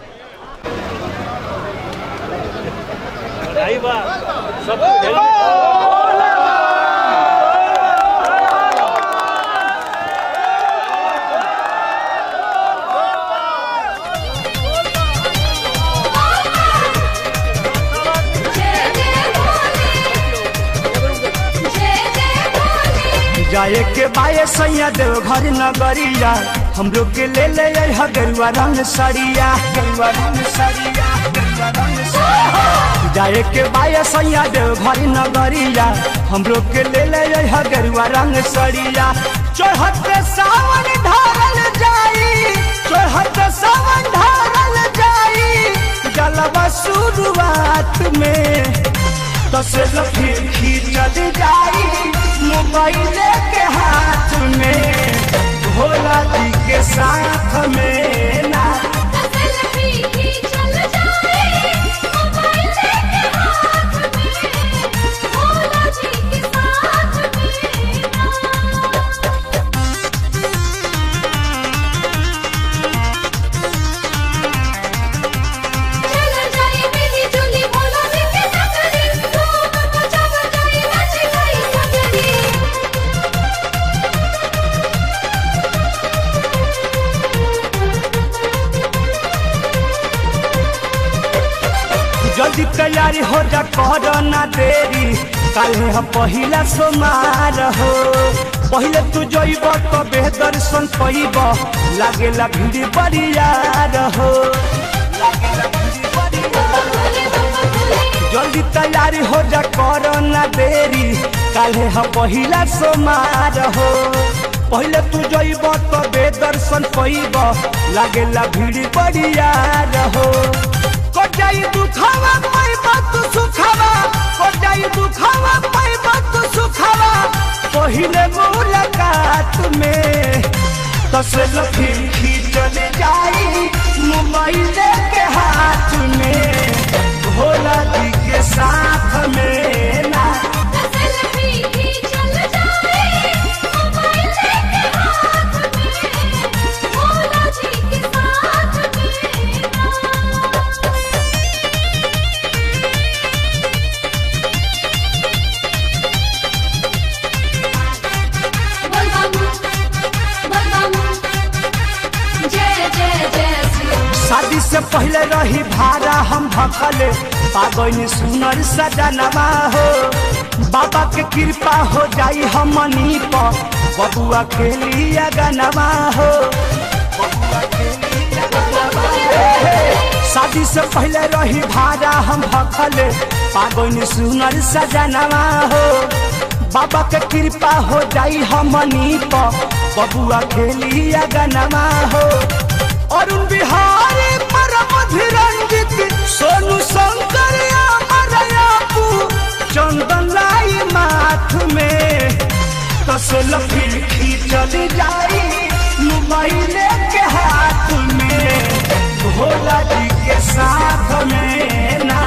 जाए के बाये सैया देव घर नगरिया हमरो के ले ले है गरुआ रंग सरिया गरुआ रंग सरिया गरुआ रंग सरिया। जाए के बाये सैया देव घर नगरिया हमरो के ले ले है गरुआ रंग सरिया। चढ़ते सावन ढारल जाई, चढ़ते सावन ढारल जाई, जलवा शुरुआत में दस लफी खींचल जाई मोबाइल के हाथ में भोला जी के साथ में ना। जल्दी तैयारी हो जा कर ना देरी, कल है पहिला सोमार हो। पहले तू जइब तबे दर्शन पइब, लागेला भीड़ बरियार हो। जल्दी तैयारी हो जा कर ना देरी, कल है पहिला सोमार हो। पहले तू जइब तबे दर्शन पइब, लागेला भीड़ बरियार हो। को जाई दुखावा पाइबा तू सुखावा, को जाई दुखावा पाइबा तू सुखावा। पहिले मुलाकात में तस्वीर खींचल जाई मोबाइल के हाथ में भोला जी के साथ में ना शादी से पहले रही भाड़ा हम भखले पागनी सुनर सजनवा हो बाबा के कृपा हो जाई हमनी पर बबुआ के लिए गनवा हो शादी से पहले रही भाड़ा हम भखले पागनी सुनर सजनवा हो बाबा के कृपा हो जाई हमनी पर बबुआ के लिए गनवा हो अरुण बिहारी परम धीरंजित सोनू शंकर अमरयापू चंदन लाई माथ में तस्वीर खींचल जाई मोबाइल के हाथ में भोला जी के साथ में ना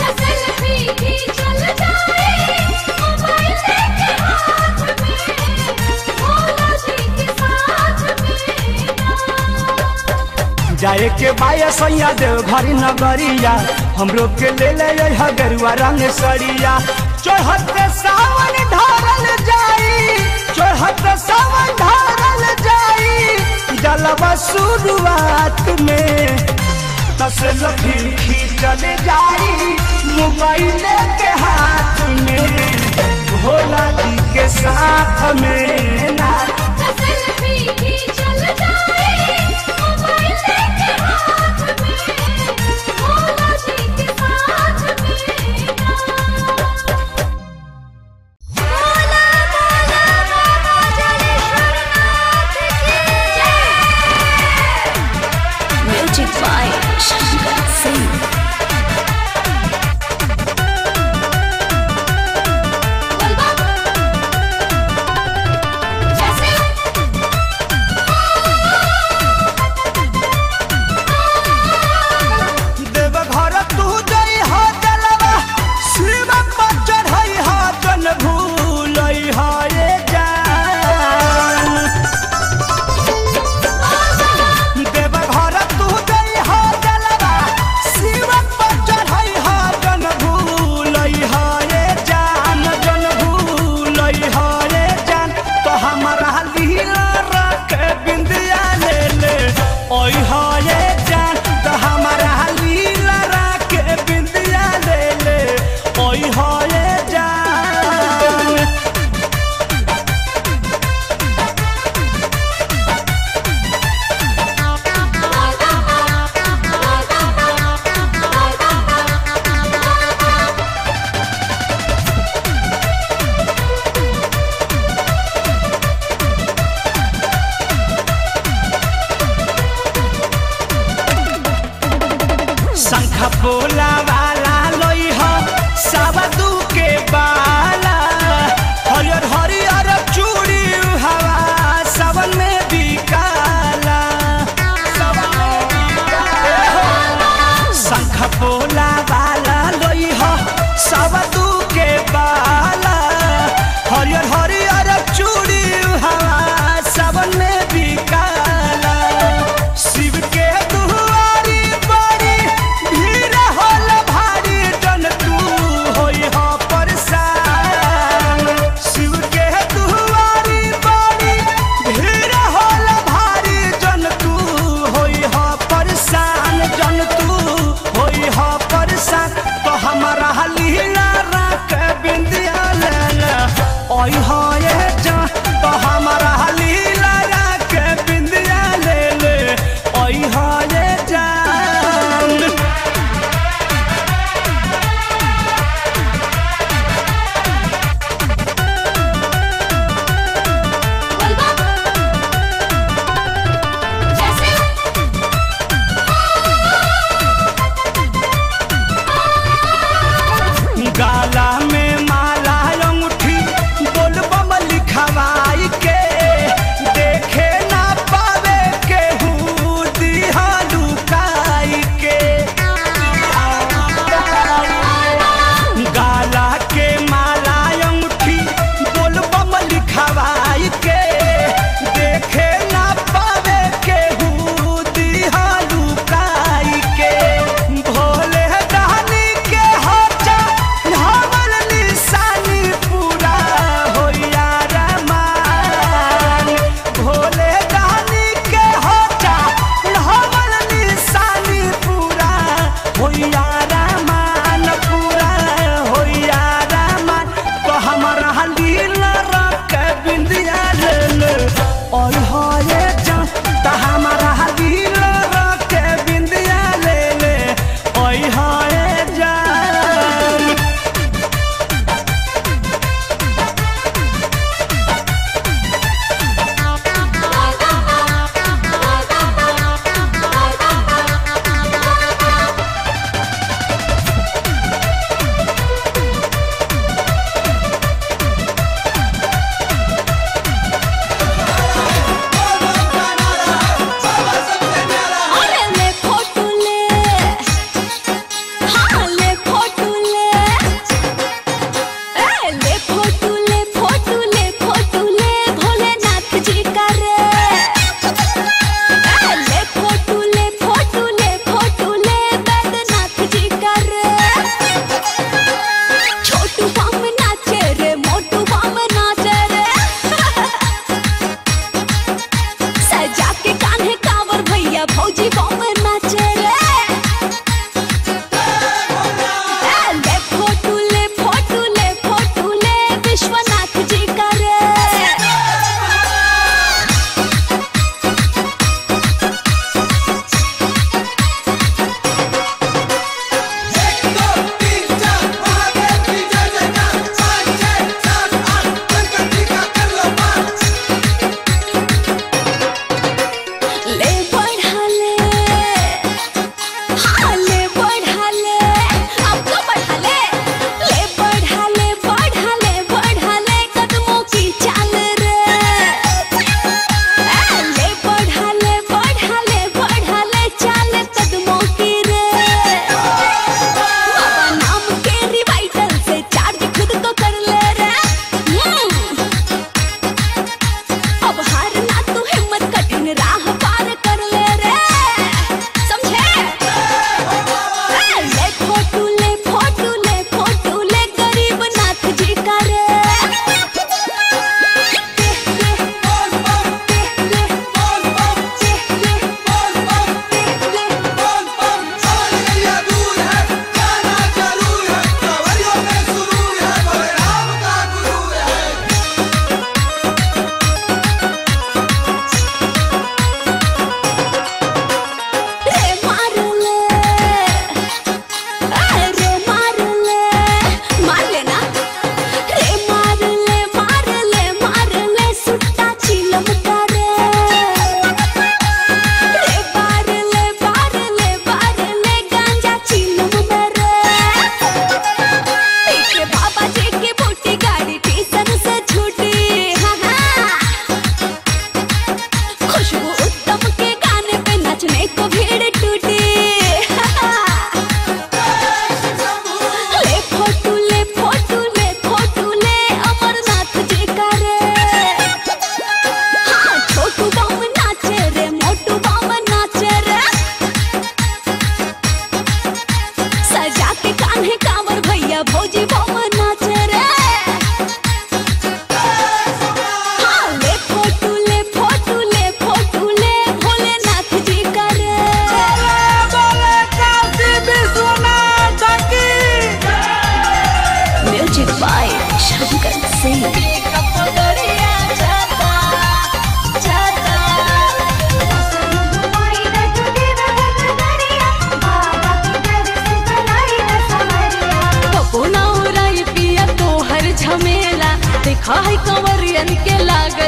जाए के बाया सैया देव घरी नगरिया हमरो के ले ले हगरुआ रंग सड़िया चढ़त सावन ढारल जाई चढ़त सावन ढारल जाई जलवा शुरुआत में तस्वीर खींचल जाई मोबाइल के हाथ में भोला जी के साथ में ना बोला वाला लोई हो सावदू के बाला हरियर हरियर चूड़ी हवा सावन में बिकाला शंख बोला वाला लोई हो सावदू के बाला हरियर हरियर चूड़ी हवा सावन में बिकाला शिव के दुआरी बड़ी भीड़ हो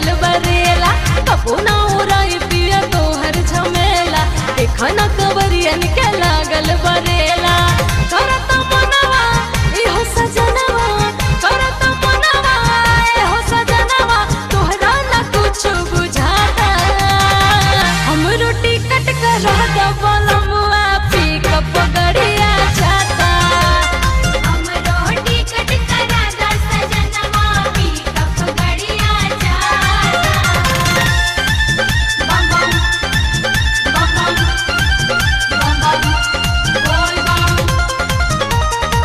लागल बरेला कबो ना उड़ाई पिया तोहर झमेला देखना कवरियन के लागल बरेला करत मनवा इहो सजनवा करत मनवा इहो सजनवा तोहरा ना कुछ बुझाता हमरो टिकट करा द बलमुआ पिकअप गड़िया जाता हमरो टिकट करा द सजनवा पिकअप गड़िया जाता बम बम बम बम बम बम बोल बम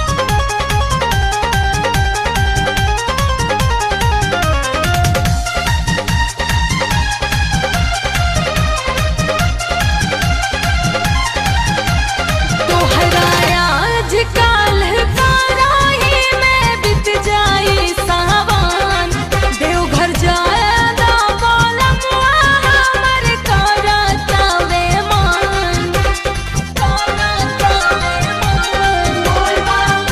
तोहरा आजकल कराही में बीत जाई सावन देवघर जाएगा बलमुआ हमर करता वे मन करता वे मन बोल बम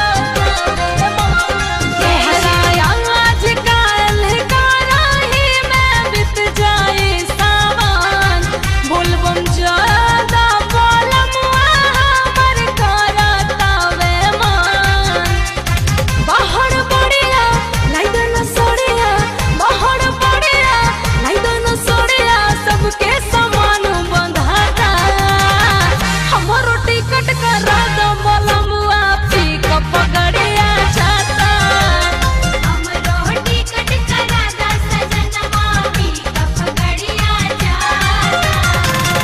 तोहरा आजकल कराही में बीत जाई सावन बोलबम जादा बलमुआ हमर करता वे मन बाहर बढ़िया लाइदन सोड़िया बाहर बढ़िया लाइदन सोड़िया सबके समान बंधाता हमरो टिकट करा दो बलमुआ पिकअप गड़िया जाता हमरो टिकट करा दो सजनवा पिकअप गड़िया जाता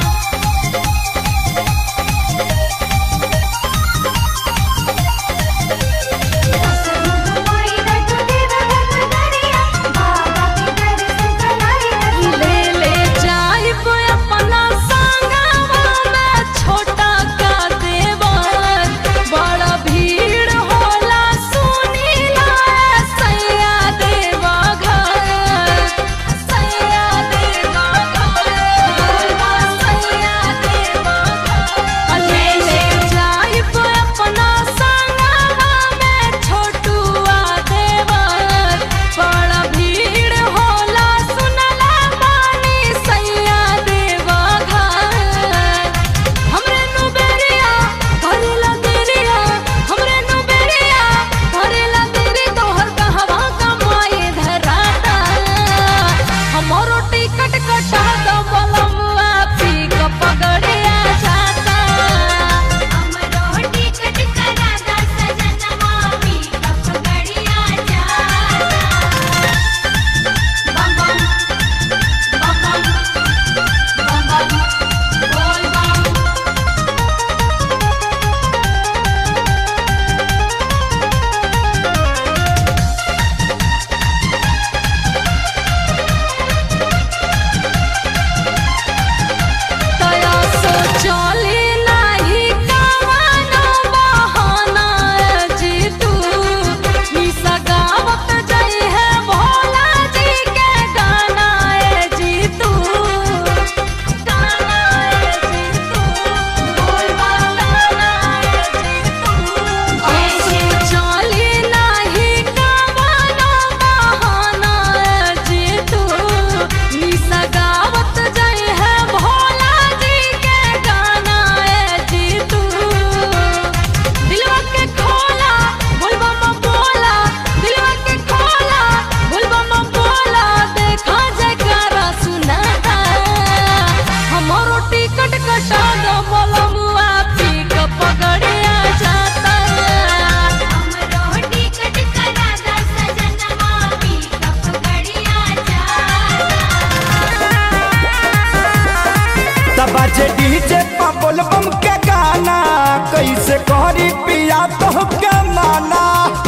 ले ले जाइब अपना संगवा में छोटा का देवर बड़ा भीड़ होला सुनीला सैया देवा घर सैया देवा घर सैया देवा घर ले ले जाइब अपना संगवा में छोटुआ देवर बड़ा भीड़ होला सुनला बानी सैया देवा घर हमरे नु बेरिया करेला तेरिया हमरे नु बेरिया करेला तेरी तोहर कहवा कमाए धराता हमरो टिकट कटा दो बलमुआ पिकअप गड़िया जाता हमरो टिकट करा द सजनवा पिकअप गड़िया जाता बम बम बम बम बम बम बोल बम तया सो चली नाही कवनो बहाना जी तू निसा गावत जाई है भोला जी के गाना ए जी तू गाना ए जी तू बोल गाना ए जी तू ऐसे चली नाही कवनो बहाना जी तू निसा गावत जाई है भोला जी के गाना ए जी तू दिलवा के खोला बोलबा म बोला दिलवा के खोला बोलबा म बोला देखा जयकारा सुनाता हमरो टिकट कटा दो बलमुआ पिकअप गड़िया जाता हमरो टिकट करा द सजनवा पिकअप गड़िया जाता तब बाजे डीजे पा बोलबम के गाना कैसे करी पिया तो के माना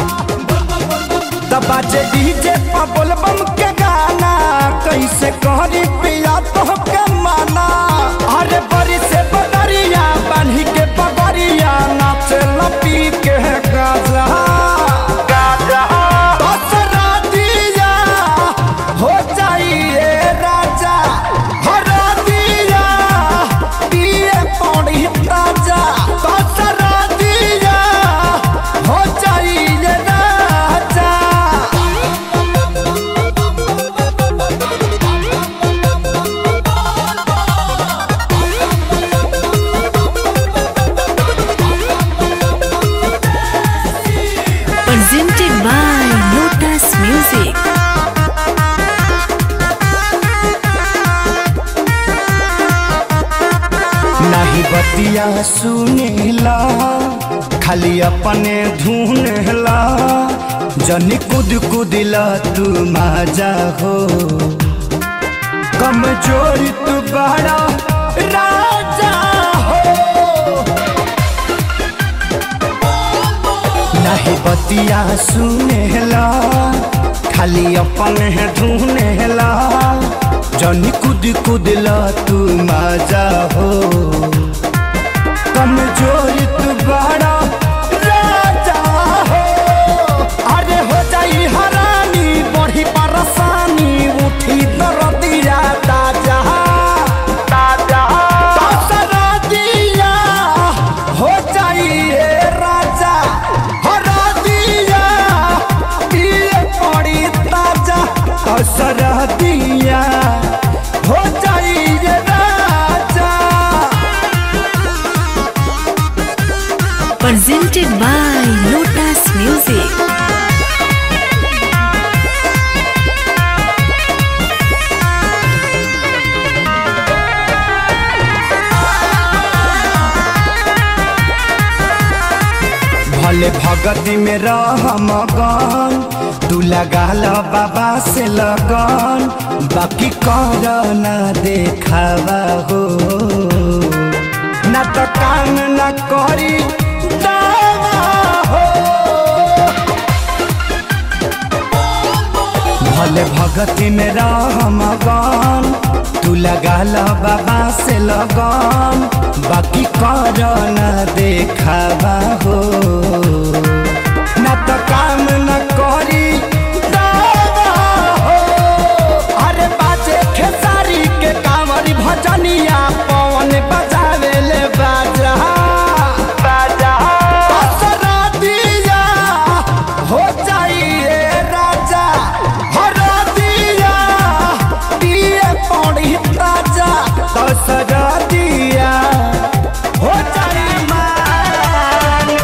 तब बाजे डीजे पा बोलबम के गाना कैसे करी पिया तो के माना अरे बड़ी से बदरिया बांधी के पगड़िया नाचे लपी के गाजा गाजा दसरा दिया हो जाइए राजा हरा दिया पिए पौड़ी ताजा दसरा दिया हो जाइए राजा बतिया सुनेला खाली अपने धुनेला जनी कुद कुदिला तू माजा हो कमजोरी तू बड़ा राजा हो नहीं बतिया सुनेला खाली अपने धुनेला जनी कुद कुदिला तू माजा हो कमजोरी तू बड़ा राजा हो अरे हो जाई हरानी बढ़ी परेशानी उठी दर्दिया ताजा ताजा ताजा दिया हो जाई राजा हरा दिया पिए पड़ी ताजा ताजा दिया हो जाई presented by Lotus Music. भले भगती में रह मगन तू लगा लो बाबा से लगन बाकी कर ना देखावा हो ना तो काम ना करी दावा हो भले भगती में रह मगन तू लगा लो बाबा से लगन बाकी कर ना देखावा हो ना तो काम न करी दावा हो अरे बाजे खेसारी के कांवरी भजनिया पवन बजावे ले बाजा बाजा बसरा दिया हो जाइए राजा हरा दिया दिए पड़ी ताजा बसरा दिया हो जाइए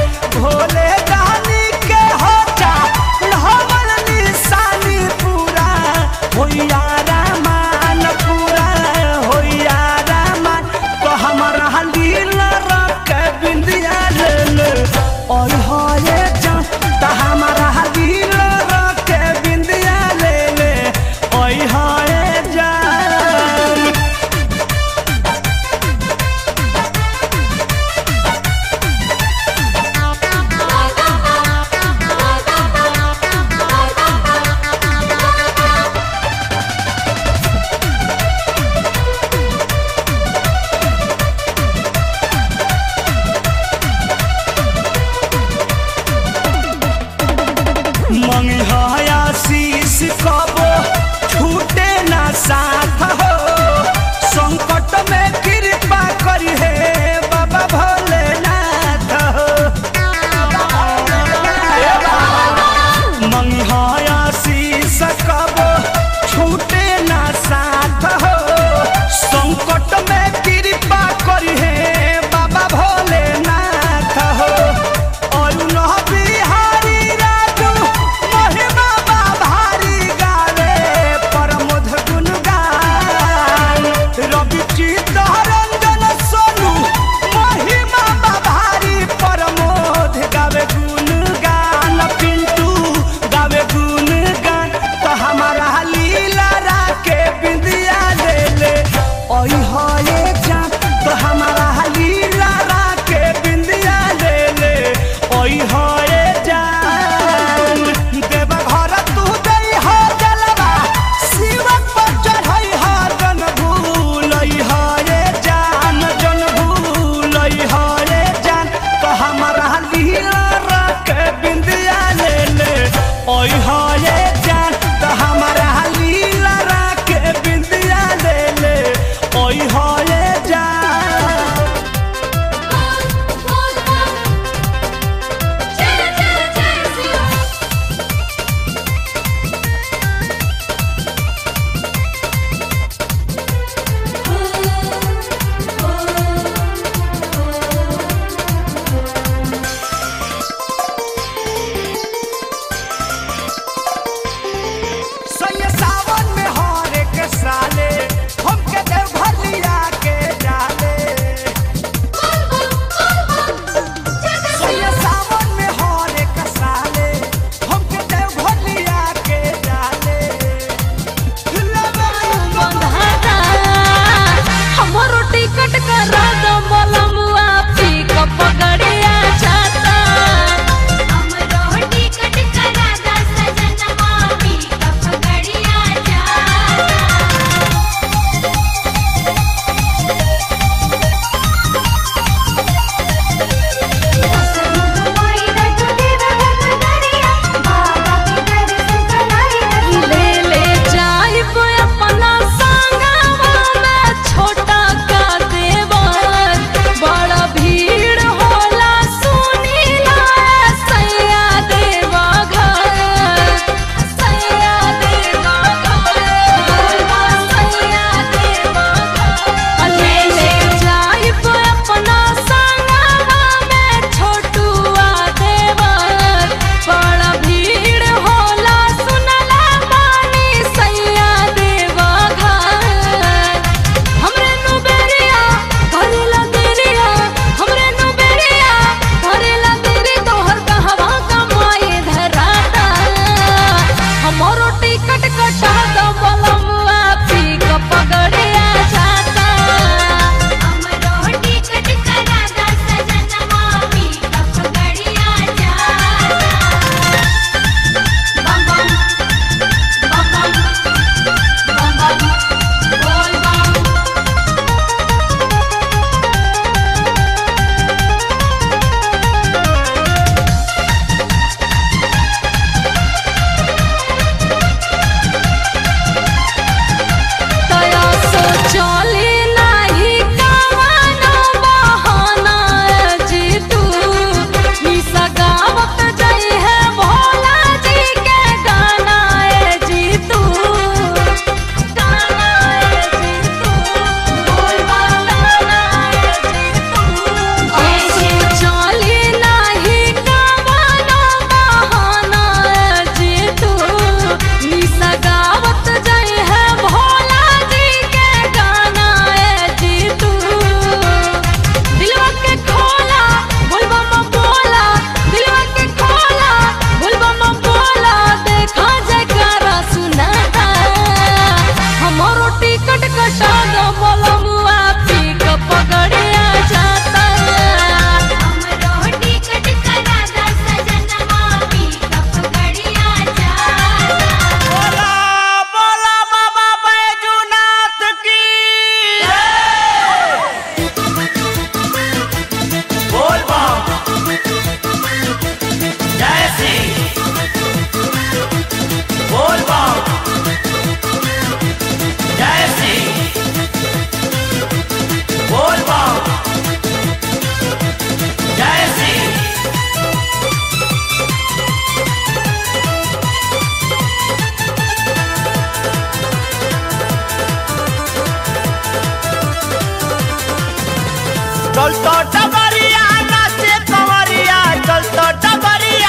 चल तो डबरिया नाचे कंवरिया चल तो डबरिया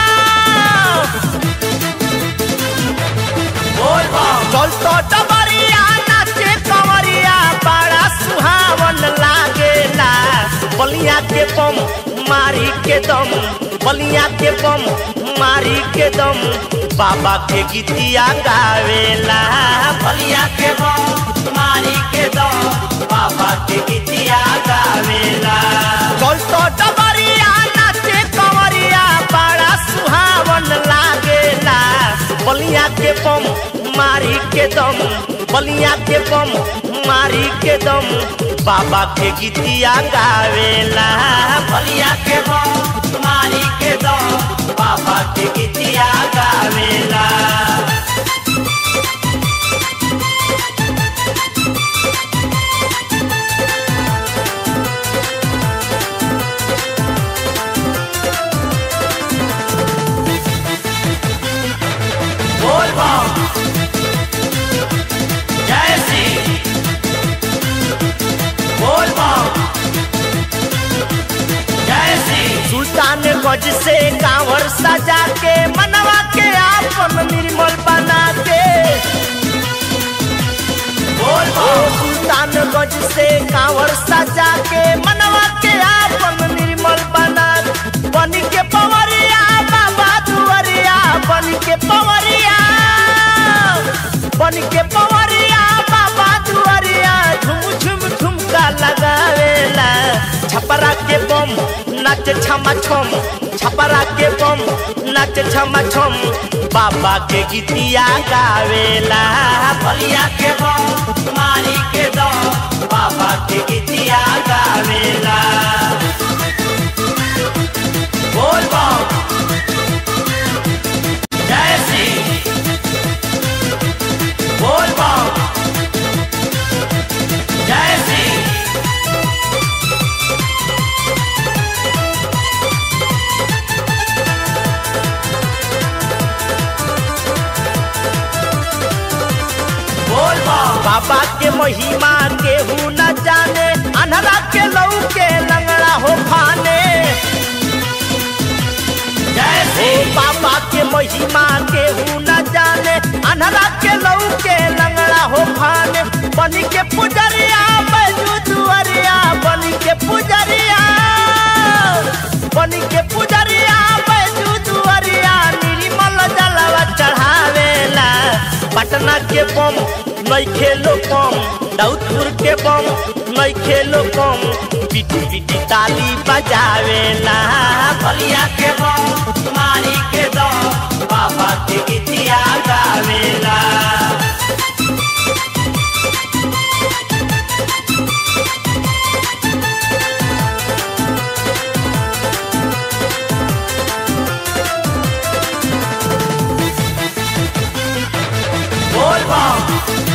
बोल चल तो डबरिया नाचे कंवरिया बड़ा सुहावन लागेला बलिया के बम मारी के दम बलिया के बम मारी के दम बाबा के गीतिया गावेला बलिया के बम मारी के दम बाबा के गीतिया गावेला चल तो डबरिया नाचे कंवरिया बड़ा सुहावन लागेला बलिया के बम मारी के दम बलिया के बम मारी के दम बाबा के गीतिया गावेला बलिया के बम मारी के दम बाबा के गीतिया गावेला बोल बम जय श्री बोल बम जय श्री सुल्तानगंज से कांवर सजा के मनवा के आपन निर्मल बना के बोल बम सुल्तानगंज से कांवर सजा के मनवा के आपन निर्मल बना बन के पवरिया बाबा दुआरिया बन के पवरिया बन के पवरिया बाबा दुआरिया झुम झुम झुमका लगावेला छपरा के बम नाच छमा छम छपरा के बम नाच छमा छम बाबा के गीतिया गावेला बलिया के बम मारी के दम बाबा के गीतिया गावेला बोल बम जय श्री बोल बम जय श्री बोल बम बाबा के महिमा केहू न जाने अनहरा के लऊ के लंगड़ा हो खाने जैसे बाबा के महिमा केहू न जाने अनहरा के लऊ के लंगड़ा हो खाने बनी के पुजरिया बैजू दुआरिया बनी के पुजरिया बनी के पुजरिया बैजू दुआरिया निर्मल जलवा चढ़ावेला पटना के बम नहीं खेलो कम दाऊदपुर के बम नहीं खेलो कम पिटी पिटी ताली बजावेला बलिया के बम मारी के दम बाबा के गीतिया गावेला बोल बम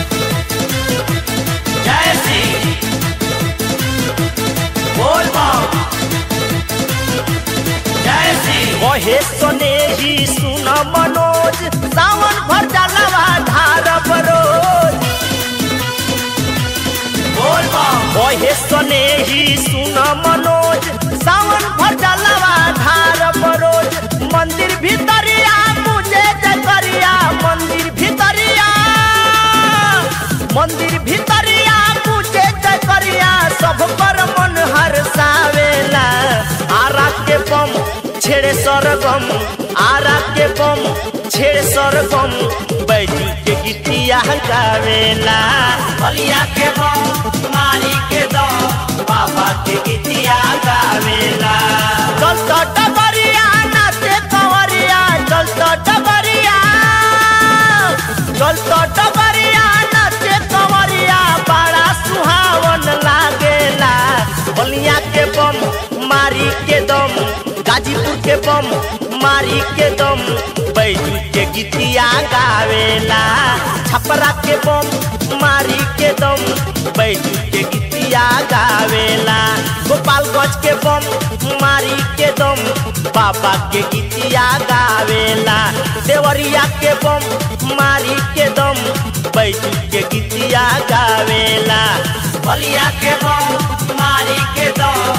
जय श्री बोल बम जय श्री वहे सुने ही सुन मनोज सावन भर जलवा धार बरोज बोल बम वहे सुने ही सुन मनोज सावन भर जलवा धार बरोज मंदिर भीतरिया मुझे जकरिया मंदिर भीतरिया मंदिर भीतरिया पूछे जकरिया सब पर मन हर्षावेला आरा के बम छेड़े सरगम आरा के बम छेड़े सरगम बैजू के गीतिया गावेला बलिया के बम मारी के दम बाबा के गीतिया गावेला चल तो डबरिया नाचे कंवरिया चल तो डबरिया चल तो डबरिया नाचे कंवरिया बड़ा सुहावन लागेला बलिया के बम मारी के दम गाजीपुर के बम मारी के दम बैजू के गीतिया गावेला छपरा के बम मारी के दम बैजू के गीतिया गावेला गोपालगंज के बम मारी के दम बाबा के गीतिया गावेला देवरिया के बम मारी के दम बैजू के गीतिया गावेला बलिया के बम मारी के दम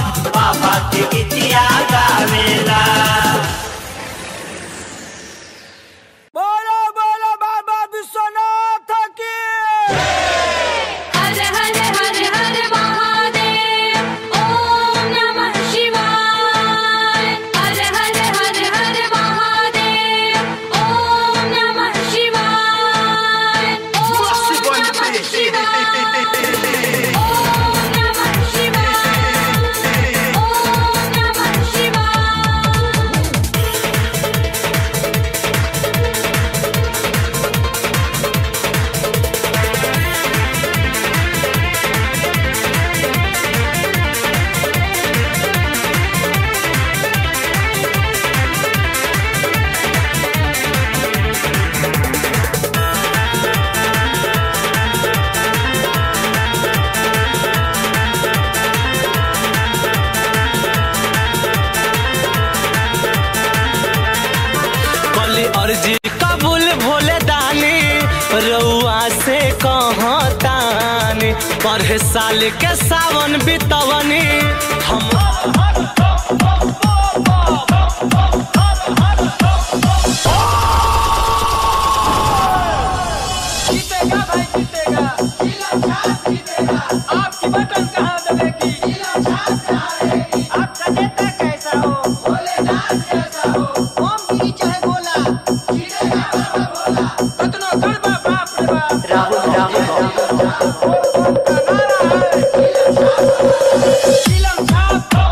अर्जी कबूल भोले दानी रउआ से कहतानी पर साल के सावन बितवनी हम जीतेगा भाई जीतेगा, जिला छाप जीतेगा, आपकी बटन कहाँ दबेगी, जिला छाप कहाँ रहेगी, आपका नेता कैसा हो, भोलेनाथ जैसा हो, ओम गिरी चाहे गोला, जीतेगा बाबा भोला, कतनो गड़बा बाप रे बाप, राहुल राहुल बोल बोल का नारा है, जिला छाप जिला छाप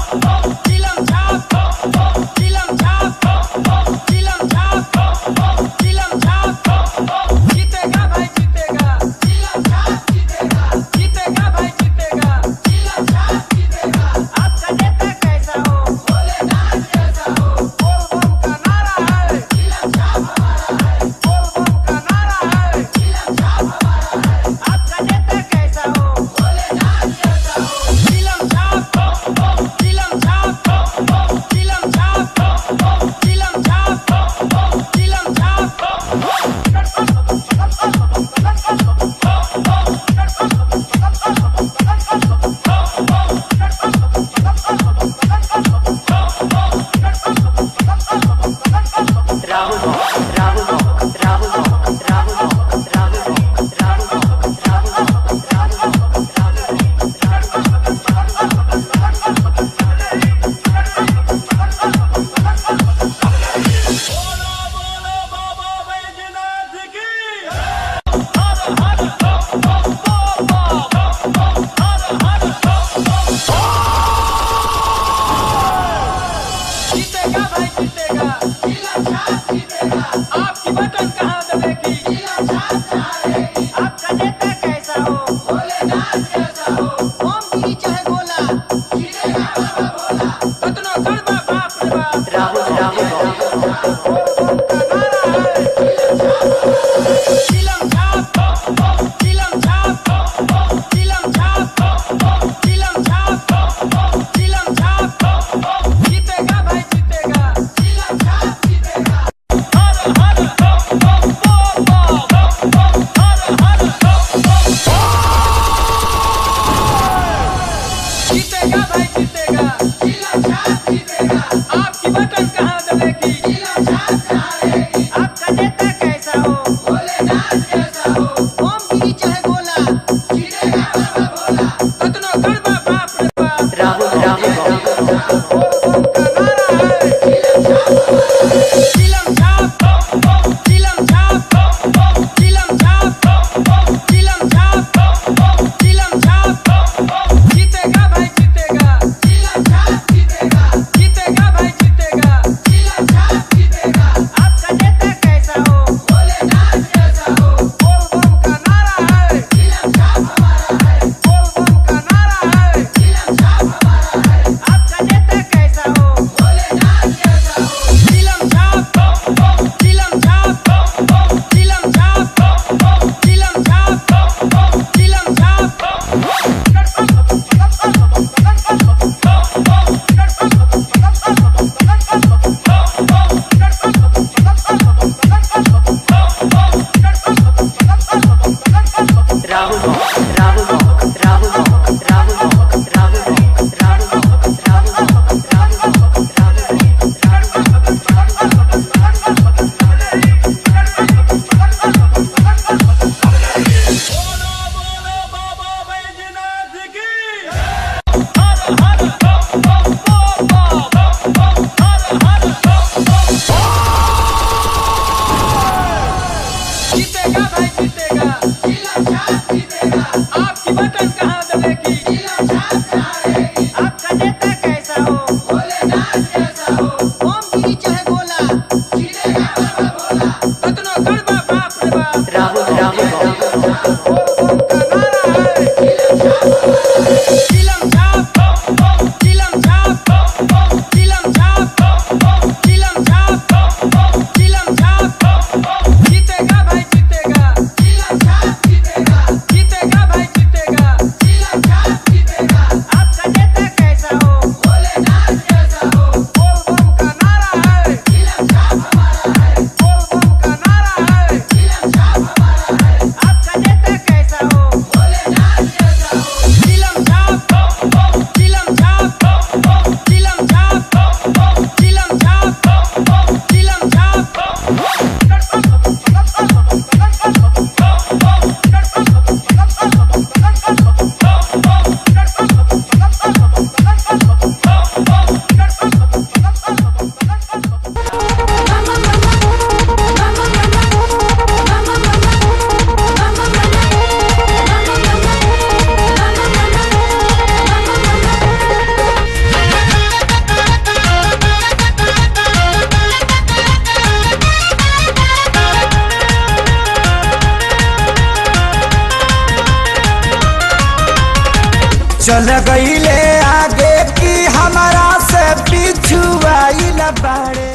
चल गईले आगे की हमारा से पिछुआइल बाड़े।